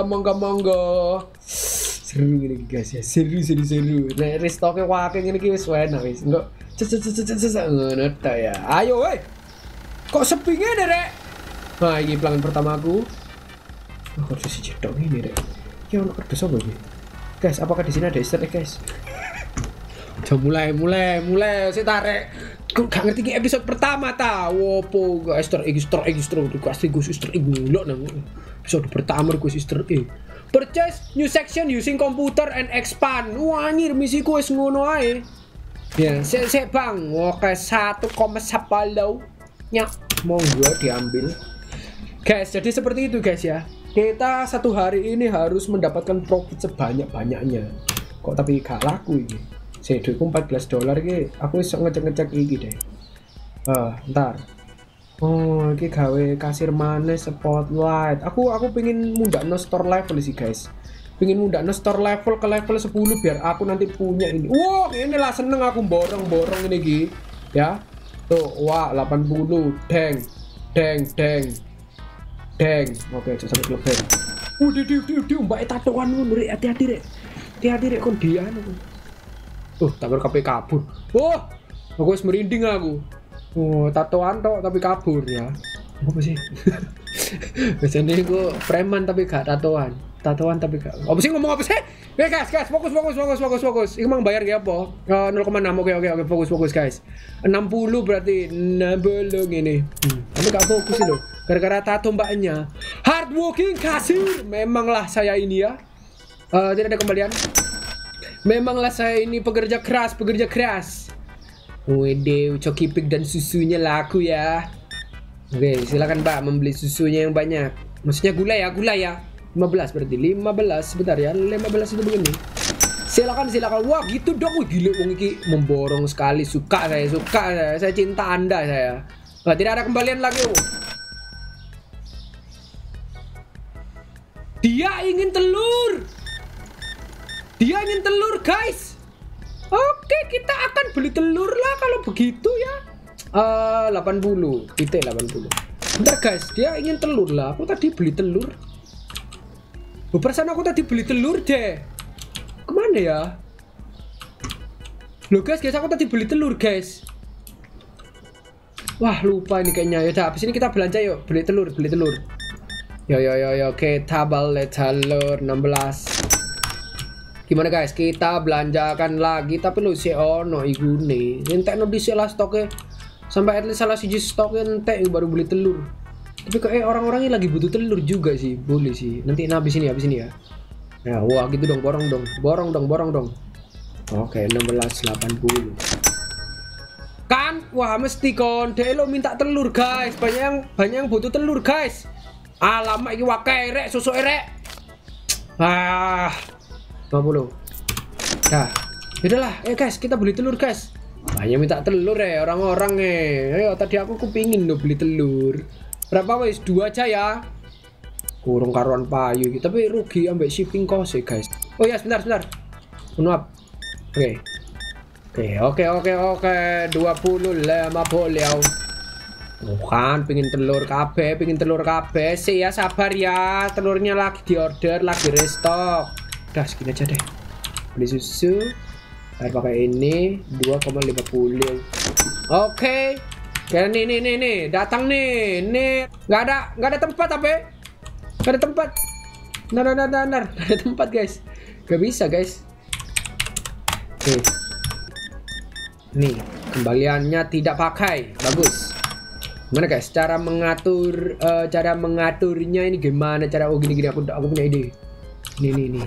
Seru gini guys ya, seru. Nah, restocknya wakil gini wis enak wis. Enggak ngono ta ya. Ayo woi. Kok sepi ngene rek? Nah, ini pelanggan pertama aku. Kok sisi cetok ini rek. Ya ono kertas apa iki? Guys, apakah di sini ada Easter egg guys? Udah mulai saya tarik. Kok gak ngerti episode pertama ta? Wopo Easter egg pasti gue Easter egg mulu nang episode pertama gue Easter egg. Purchase new section using computer and expand. Wah anjir misiku wis ngono ae. Ya, sik Bang. Oke, 1,10 nya monggo diambil. Guys, jadi seperti itu guys ya. Kita satu hari ini harus mendapatkan profit sebanyak-banyaknya. Kok tapi gak laku ini. Saya duitku $14 iki. Aku iso ngecek iki deh. Ntar. Oh, ini gawe kasir mana spotlight. Aku pengen mundakno store level sih guys. Pengen mundakno store level ke level 10 biar aku nanti punya ini. Wow, inilah seneng aku borong ini Gi. Ya. Tuh, wah 80. Deng. Oke, coba sampai lebih. Mbak tatoan ngono rek, hati-hati rek kon dian. Takut kabur. Aku wis merinding aku. Tatoan tok tapi kabur ya. Apa sih? Biasanya gue preman tapi gak tatoan tapi gak. Apa sih ngomong apa sih? Guys, fokus. Ini emang bayar ya apa? 0,6. Oke, fokus guys. 60 berarti 60 gini. Tapi gak fokus loh. Gara-gara tato mbaknya. Hardworking kasir. Memanglah saya ini ya. Tidak ada kembalian. Memanglah saya ini pekerja keras. Wede, coki pik dan susunya laku ya. Oke, silakan Pak membeli susunya yang banyak. Maksudnya gula ya. 15 berarti 15. Sebentar ya, 15 itu begini. Silakan. Wah, gitu dong. Wih, gila wong iki memborong sekali. Suka saya. Saya cinta Anda saya. Tidak ada kembalian lagi. dia ingin telur. Dia ingin telur, guys. Oke, kita akan beli telur lah kalau begitu ya. 80, titik 80. Bentar guys, dia ingin telur lah. Aku tadi beli telur. Perasaan aku tadi beli telur deh. Kemana ya? Loh guys, aku tadi beli telur guys. Wah, lupa ini kayaknya. Ya udah, habis ini kita belanja yuk. Beli telur. Yo, kita beli telur 16. Gimana guys, kita belanjakan lagi. Tapi lu si ono igune entek no dhisik lah stoknya. Sampai at least salah siji stoknya entek baru beli telur. Tapi kayak orang-orang ini lagi butuh telur juga sih. Boleh sih. Nanti habis ini ya. Ya, wah gitu dong, borong dong. Oke, 1680. Kan, wah mesti kon lo minta telur guys. Banyak yang butuh telur guys. Alamak iki wakai rek, susu rek. 50. Nah, yaudahlah, guys, kita beli telur guys. Banyak minta telur orang-orang Ayo, tadi aku kepingin lo beli telur. Berapa wis? 2 aja ya. Kurang karuan payu gitu, tapi rugi ambek shipping cost guys. Oh ya, sebentar. Maaf. Oke. 25 boleh. Bukan pingin telur kabeh sih ya, sabar ya. Telurnya lagi diorder, lagi restock. Udah segini aja deh. Beli susu. Air pakai ini 2,50. Oke. Kayak nih, datang nih. Nggak ada tempat apa? Nggak ada tempat. Nggak ada tempat guys. Gak bisa guys. Oke. Nih, kembaliannya tidak pakai. Bagus. Gimana guys? Cara mengaturnya ini gimana? Gini aku punya ide. Nih.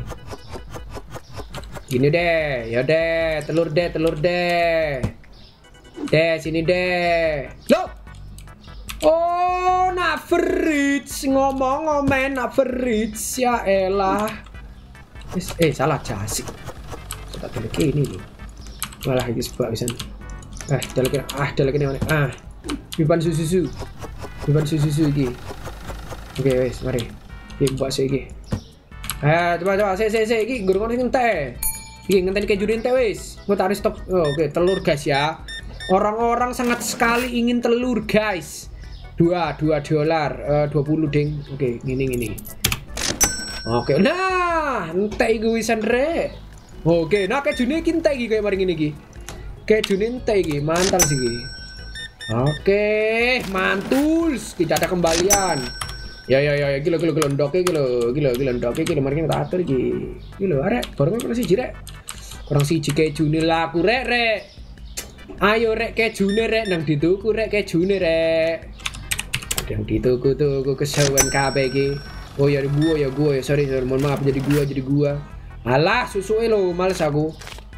Gini deh. Ya deh, telur deh. Sini deh. Loh. Oh, average. Ngomong-ngomen average ya elah. Salah jasik. Tak telek ini nih. Malah iki sebab pisan. Telek mana? Pipan susu iki. Oke, wes, mari. Iki buat sik iki. Coba sik iki gurung sing entek. Iki ngenteni keju entek wis. Mau tarik stok. Oke, telur guys ya. Orang-orang sangat sekali ingin telur guys. $2, 20 ding. Oke, gini. Oke, nah, entek iku wisan rek. Oke, nah kejune iki entek iki kayak mari ngene iki. Kejune entek iki, mantul sih iki. Oke, mantul. Tidak ada kembalian. Ya, gila ndok iki lho, mari kita atur iki. Iki lho, arek, bareng kok siji rek. Kurang siji kejune laku rek. Ayo rek kejune rek nang dituku rek kejune rek. Ada yang dituku kesewen kabeh iki. Oh ya gua ya sorry mohon maaf jadi gua. Alah susuke lo males aku.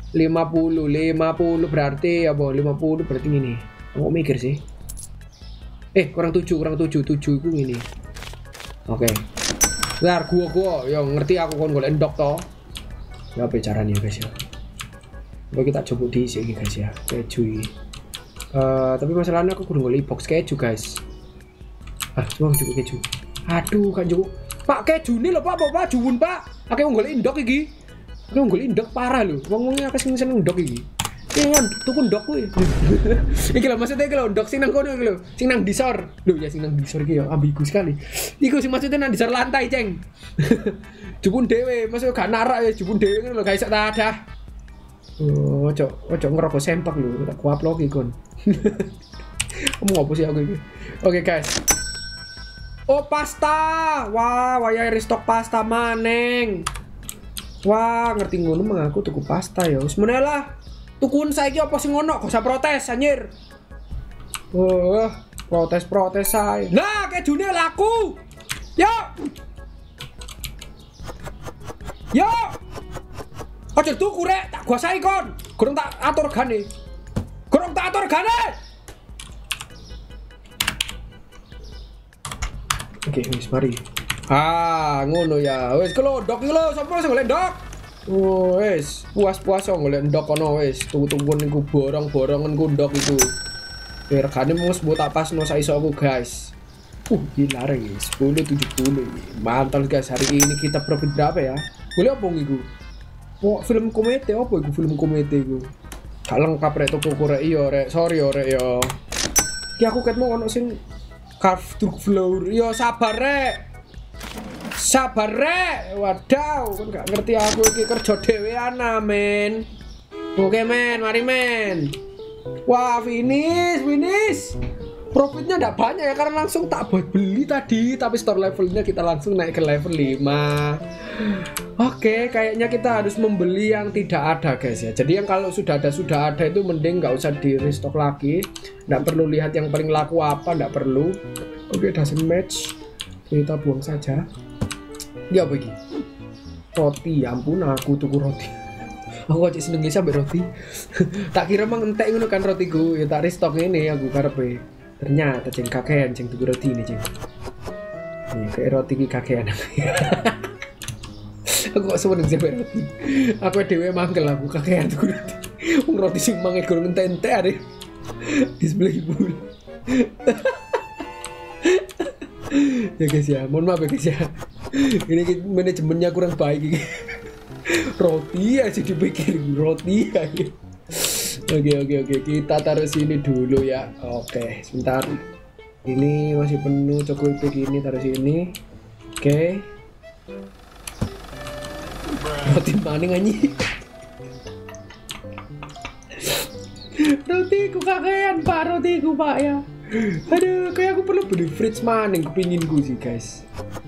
50 berarti apa? 50 berarti ini. Aku mikir sih. Kurang 7 iku ini. Oke. Bentar gua yang ngerti aku kon golek endok to. Ya apa caranya guys ya. Coba kita coba di sini guys ya. Keju ini. Tapi masalahnya aku kudu golek box keju guys. Cuma cukup keju. Aduh kan cukup. Pak keju ini lho Pak, Bapak juwun Pak. Aku golek endok iki. Aku golek endok parah lho. Wong-wong akeh sing seneng endok iki. Kan tuku ndok kuwi. Iki lho maksudnya iki lho ndok sing nang kono iki lho. Sing nang disor. Lho ya sing nang disor iki ya ambigu sekali. Iku sing maksudnya nang disor lantai, Ceng. Jupun dhewe, maksudnya gak narak ya jupun dhewe ngono lho, gak iso tadah. Ojo ngerokok sempak lho, tak kuaplok iki kon. Kamu ngopo sih aku iki? Oke guys. Oh pasta. Wah, waya restock pasta maneng. Wah, ngerti ngono mengaku tuku pasta ya. Wis meneh lah. Tukun saiki apa sing ngono? Gak usah protes anjir. Protes sae. Nah, kejune laku. Yo. Aja tuku rek, tak kuasai kon. Gorong tak atur gane. Oke, wis mari. Ngono ya. Wis kelodok iki lho, sapa sing golek ndok? Wis, puas-puas golek ndok kono wis. Tunggu-tunggu niku borong-borongan ku ndok itu. Regane mung mbok tak pasno sak iso aku, guys. Gila re, 10.70. Mantul guys, hari ini kita profit berapa ya? Boleh apa ngiku? Oh, film komedi apa iku film komedi iku? Gak lengkap rek toko rek iya rek, sorry yo rek yo. Ki aku ket mau ono sing carve to floor. Yo sabar rek. Sabar rek. Wadaw, kan gak ngerti aku iki kerja dhewean men. Oke men, mari men. Wah, finish. Profitnya enggak banyak ya karena langsung tak buat beli tadi, tapi store levelnya kita langsung naik ke level 5. Oke, kayaknya kita harus membeli yang tidak ada guys ya. Jadi yang kalau sudah ada itu mending nggak usah di restock lagi. Nggak perlu lihat yang paling laku apa, nggak perlu. Oke, doesn't match. Kita buang saja. Ya apa ini? Roti, ya ampun aku tuku roti. Aku aja seneng sampai roti. Tak kira mang entek ngono kan rotiku, ya tak restock ini aku karepe. Ternyata ceng kakean ceng tuku roti ini ceng. Nih kayak roti ki kakean. Aku kok seneng sampai roti. Aku dhewe mangkel aku kakean tuku roti. Wong roti sing mange gorong entek-entek are. Display full. Ya guys ya, mohon maaf ya guys ya. Ini manajemennya kurang baik ini. Roti aja dipikir roti aja. Oke, kita taruh sini dulu ya. Oke, sebentar. Ini masih penuh cukup begini, taruh sini. Oke. Roti maning anjing. Rotiku kakean pak, rotiku pak ya. Aduh, kayak aku perlu beli fridge maning kepinginku sih guys.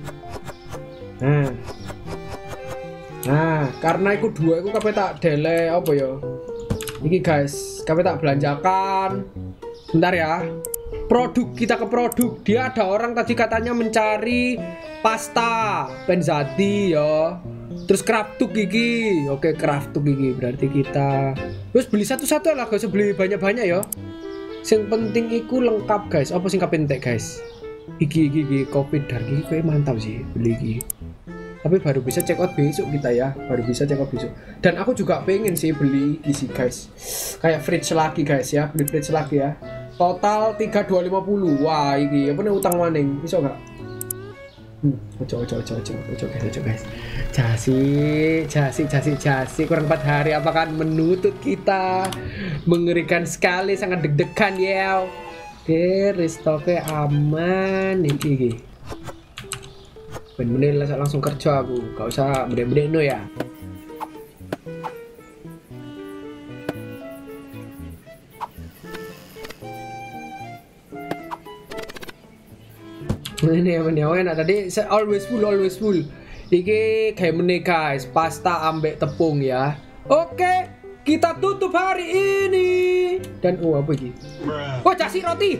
Nah, karena aku dua aku kabeh tak dele apa ya? Iki guys, kabeh tak belanjakan. Bentar ya. Produk, kita ke produk. Dia ada orang tadi katanya mencari pasta Penzati ya. Terus kraftuk gigi. Oke, kraftuk gigi berarti kita terus beli satu-satu lah, gak usah beli banyak-banyak ya. Yang penting iku lengkap guys. Apa sing kapentek guys? Gigi covid dan gigi kayak mantap sih beli gigi. Tapi baru bisa check out besok kita ya, baru bisa check out besok. Dan aku juga pengen sih beli isi guys, kayak fridge lagi guys ya, beli fridge lagi ya. Total 3250. Wah ini apa nih utang maning, bisa nggak? Ojo guys. Jasi kurang 4 hari apakah menuntut kita? Mengerikan sekali, sangat deg-degan ya. Oke, restocknya aman ini. Bener-bener langsung kerja aku, gak usah bede-bede no ya. Ini enak tadi, always full. Iki kayak meneh guys, pasta ambek tepung ya. Oke, kita tutup hari ini. Dan apa iki? Oh, jasi roti.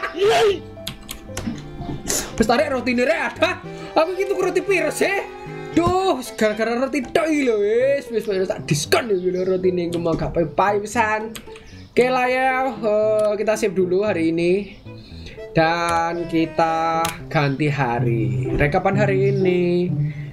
Wes tarik roti ini ada. Aku gitu roti piro sih? Duh, gara-gara roti tok iki lho wis tak diskon iki lho roti ini mau gak pai pisan. Oke lah ya, kita save dulu hari ini. Dan kita ganti hari. Rekapan hari ini.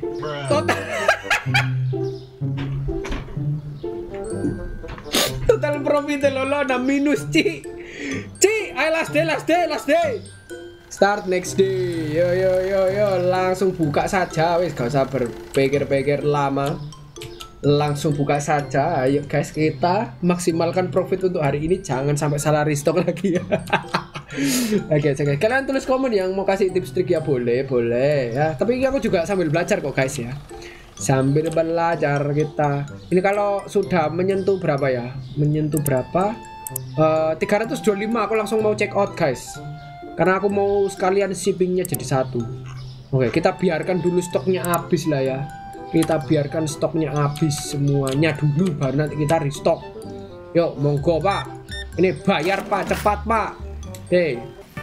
Total profit lolo 6 minus Ci, ayo last day. Start next day. Yo, langsung buka saja wis, gak usah berpikir-pikir lama. Langsung buka saja. Ayo guys, kita maksimalkan profit untuk hari ini, jangan sampai salah restock lagi ya. Oke, kalian tulis komen yang mau kasih tips trik ya, boleh ya. Tapi aku juga sambil belajar kok guys ya. Sambil belajar kita. Ini kalau sudah menyentuh berapa ya? Menyentuh berapa? 325 aku langsung mau check out guys. Karena aku mau sekalian shippingnya jadi satu. Oke, kita biarkan dulu stoknya habis lah ya. Kita biarkan stoknya habis semuanya dulu, baru nanti kita restock. Yuk, monggo pak. Ini bayar pak, cepat pak. Hey.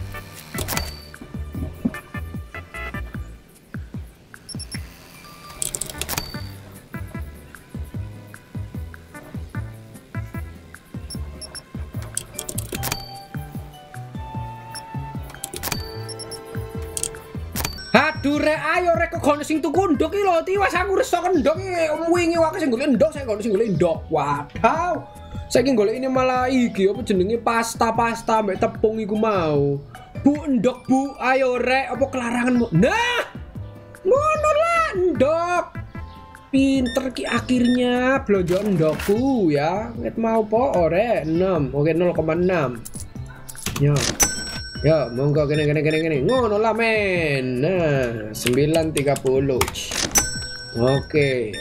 Aduh rek, ayo rek kok sing tuku ndok iki lho, tiwas aku restock ndok iki wingi wae sing golek ndok, saya golek sing golek ndok. Waduh. Saking golek ini malah iki apa jenenge pasta mbek tepung iku mau. Bu endok bu, ayo rek apa kelaranganmu. Nah, ngono lah endok. Pinter ki akhirnya belanja endokku ya. Nget mau po ore 6. Oke 0,6. Yo. Yo, monggo gini. Ngono lah men. Nah, 9.30. Oke.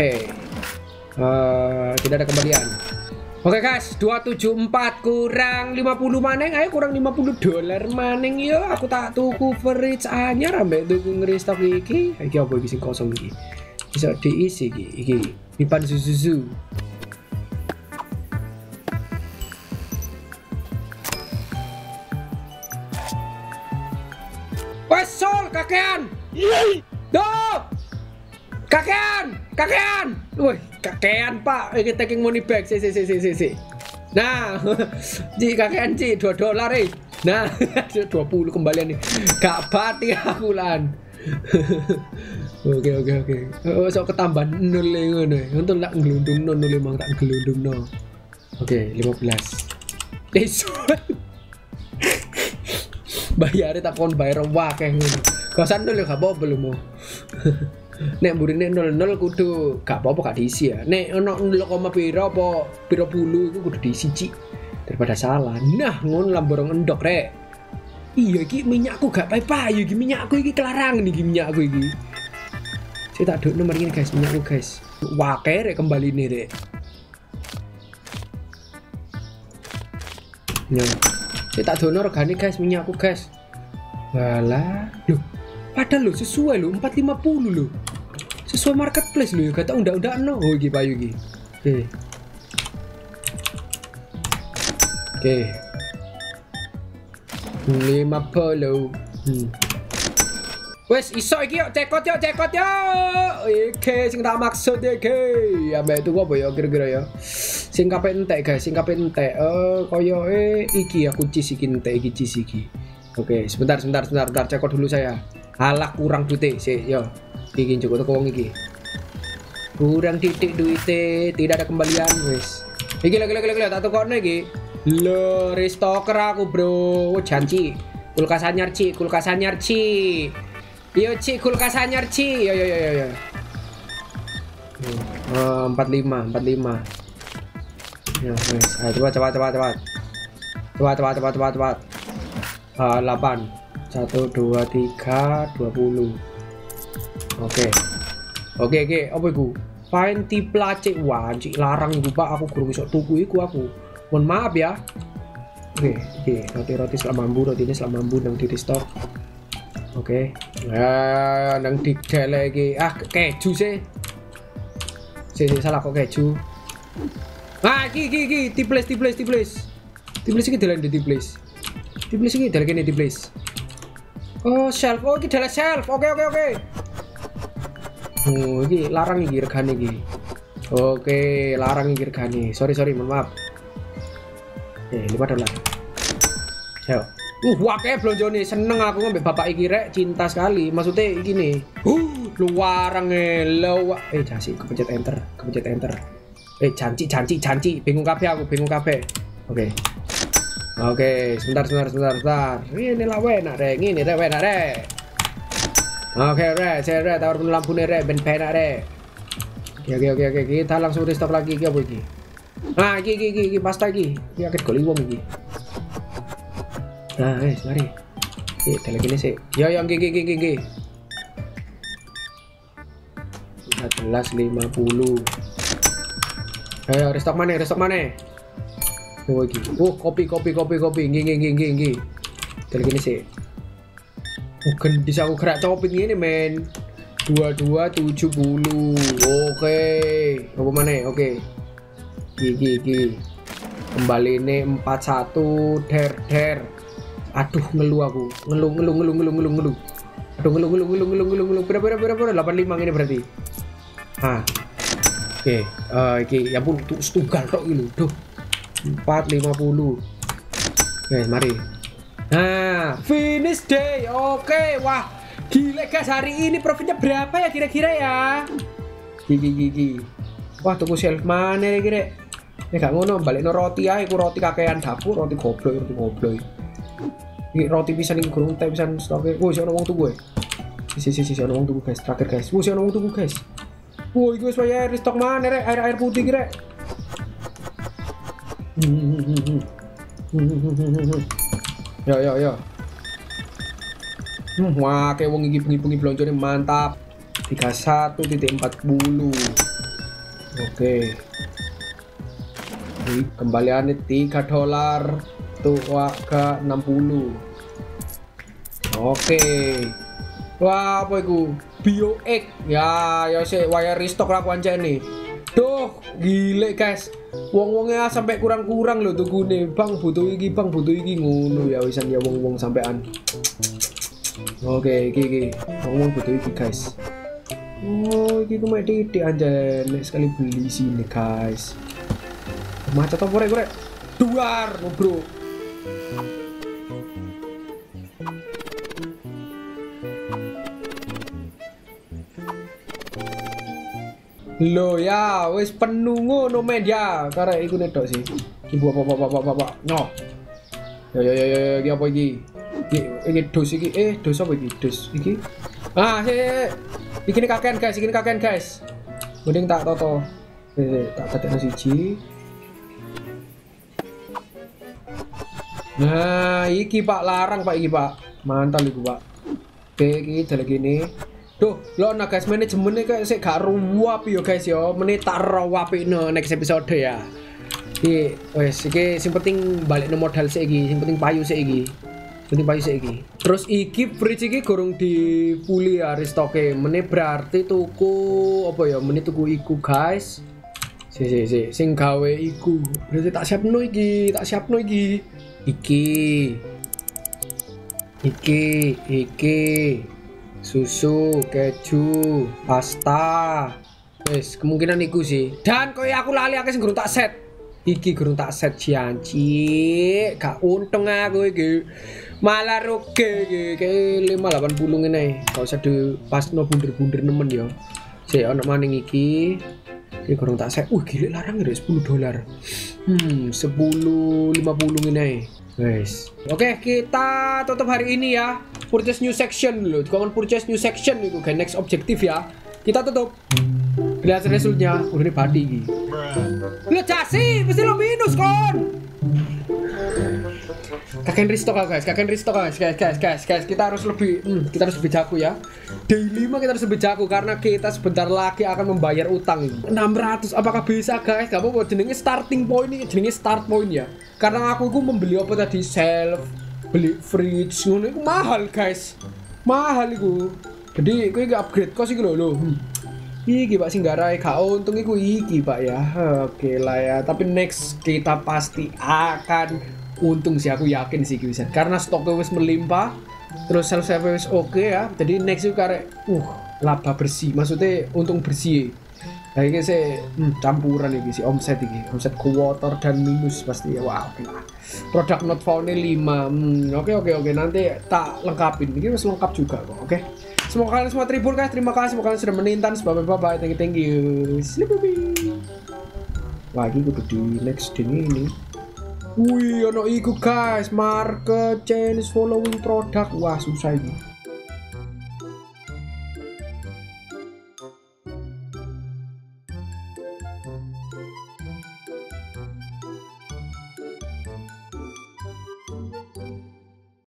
Tidak ada kembalian. Oke guys, 274 kurang 50 maning, ayo kurang $50 maning yo. Aku tak tuku fridge anyar ambek tuku ngerestock iki. Iki apa iki sing kosong iki? Bisa diisi iki. Pipan susu. Wes sol kakean. Duh. Kakean. Wih, kakean Pak. Iki taking money back. Si. Nah, Ci kakean Ci $2 Nah, 20 kembalian nih. Gak pati aku lan. Oke. Sok ketambahan 0 ngono. Untung tak nglundungno 0 emang tak nglundungno. Oke, 15. Bayare tak kon bayar wakeh ngono. Kosan dulu gak apa-apa lho mau. Nek mburine 00 kudu gak apa-apa gak diisi ya. Nek ono 0, piro apa piro puluh iku kudu diisi Cik. Daripada salah. Nah, ngono lah borong endok rek. Iya iki minyakku gak payu iki minyakku iki kelarangan iki minyakku iki. Saya tak duk nomor ini guys, minyakku guys. Wake rek kembali nih rek. Nah, saya tak duk regane guys minyakku guys. Walah, loh. Padahal lo sesuai lo 450 lo. Sesuai marketplace lo ya kata undang-undang no. Oh iki payu iki. Oke. 50. Wes iso iki yuk cekot yo. Iki sing tak maksud iki. Ambek itu apa ya kira-kira ya. Sing kape entek guys, koyo iki ya kunci iki entek iki cis iki. Oke, sebentar cekot dulu saya. Alah kurang duite sih yo. Iki cukup teko wong iki. Kurang titik duite, tidak ada kembalian wes. Iki lagi tak tukokno iki. Lo restocker aku, Bro. Oh, janji. Kulkas anyar, Ci. Yo, Ci, kulkas anyar, Ci. Yo. 45. Ya, wes. Ayo cepat. 8 1 2 3 20. Oke apa iku fine tiplace wah cik larang iku Pak aku guru iso tuku iku aku mohon maaf ya. Oke roti ini selamambu nang di stok. Oke nang digele iki keju sih salah kok keju iki tiples iki dalan di tiples iki dalan kene tiples. Oh shelf, oh ini adalah shelf. Oke. Oh ini larang iki regane iki. Oke, larang iki regane. Sorry, mohon maaf. $5. Ayo. Wake blonjone seneng aku ngambek bapak iki rek, cinta sekali. Maksudnya iki nih. Luarang lo. Jasi kepencet enter. Janji. Bingung kabeh. Oke, sebentar. Ini lah enak rek. Oke, rek, tawar lampu nih rek, ben enak rek. Oke. Kita langsung restock lagi apa iki? Nah, iki pasta iki. Iki akeh goli wong iki. Nah, mari. Delek ini sih. Yo, iki. 14.50. Ayo, restock mana? Oh iki. Kopi. Nggih. Delek ini sih. Mungkin bisa aku gerak coping ini men. 2270. Oke. Apa mana? Oke. Gigi. Kembali ini 41 der. Aduh ngeluh aku. Ngeluh. Aduh ngeluh. Berapa? 85 ini berarti. Oke. Iki ya pun setunggal tok iki lho. Duh. 450. Oke, mari. Nah, finish day. Oke, wah. Gila guys, hari ini profitnya berapa ya kira-kira ya? Gigi. Wah, tunggu shelf mana ya kira? Nek gak ngono balekno roti ae, ku roti kakean dapur, roti goblok. Iki roti pisan iki gurung teh pisan stoke. Wis ono wong tuku. Si ono wong tuku guys, terakhir guys. Wis ono wong tuku guys. Woi, iki wis wayahe restock mana rek, air putih iki rek. Ya. Wah, kayak wong iki bengi-bengi bloncone mantap. 31.40. Oke. Kembaliannya $3 tuh ke 60. Oke. Wah, apa itu? Bio egg. Ya sih wire restock lah kancane. Duh, gile guys. Wong-wongnya sampai kurang-kurang loh tukune. Bang butuh iki ngono ya wisan ya wong-wong sampean. Oke, iki. Wong butuh iki guys. Oh, iki cuma titik aja nek sekali beli sini guys. Macet apa rek? Duar, bro. Lo ya, wis penuh ngono men ya. Karek iku nedok sih. Ibu apa. No. Ya, iki apa iki? Iki dos iki. Dos apa iki? Dos iki. Iki kakean guys. Mending tak toto. Tak tetekno siji. Nah, iki Pak larang Pak iki Pak. Mantap iku Pak. Oke, iki dalan gini. Duh, lo nah guys manajemennya kayak sik gak ruwap yo guys yo. Menit tak ruwapino next episode ya. Iki wes iki sing penting balikno modal sik iki, sing penting payu sik iki. Terus iki fridge iki gorong dipuli ya restoke. Meneh berarti tuku apa ya? Meneh tuku iku guys. Sing gawe iku. Berarti tak siapno iki. Iki. Susu, keju, pasta. Wes, kemungkinan iku sih. Dan koyo aku lali akeh sing gurung tak set. Iki gurung tak set janji. Gak untung aku iki. Malah rugi iki. Kayak 580 ngene. Gak usah dipasno bunder-bunder nemen ya. Sik ono maning iki. Iki gurung tak set. Gile larang ya $10. 10.50 ngene. Guys, oke kita tutup hari ini ya. Purchase new section dulu. Jangan purchase new section itu kan next objektif ya. Kita tutup. Lihat resultnya udah nih badi gitu. Lihat jasi, pasti lo minus kon. Kakek restock guys. Kita harus lebih jago ya. Daily mah kita harus lebih jago karena kita sebentar lagi akan membayar utang ini. 600 apakah bisa guys? Gak apa-apa jenenge starting point ini, jenenge start point ya. Karena aku membeli apa tadi shelf, beli fridge ngono iku mahal guys. Mahal iku. Jadi kowe iki upgrade kos iki lho. Iki Pak sing garai gak untung iku iki Pak ya. Oke lah ya, tapi next kita pasti akan untung sih, aku yakin sih bisa. Karena stoknya wis melimpah, terus sell service oke ya. Jadi next itu karek laba bersih, maksudnya untung bersih. Nah ini sih campuran ini sih omset quarter dan minus pasti ya. Wah oke lah. Produk not found 5. Oke nanti tak lengkapin. Ini masih lengkap juga kok. Oke. Semoga kalian semua terhibur guys. Terima kasih semoga kalian sudah menonton. Bye. Thank you. Lagi gue di next ini. Wih, ono iku guys, market change following product. Wah, susah ini.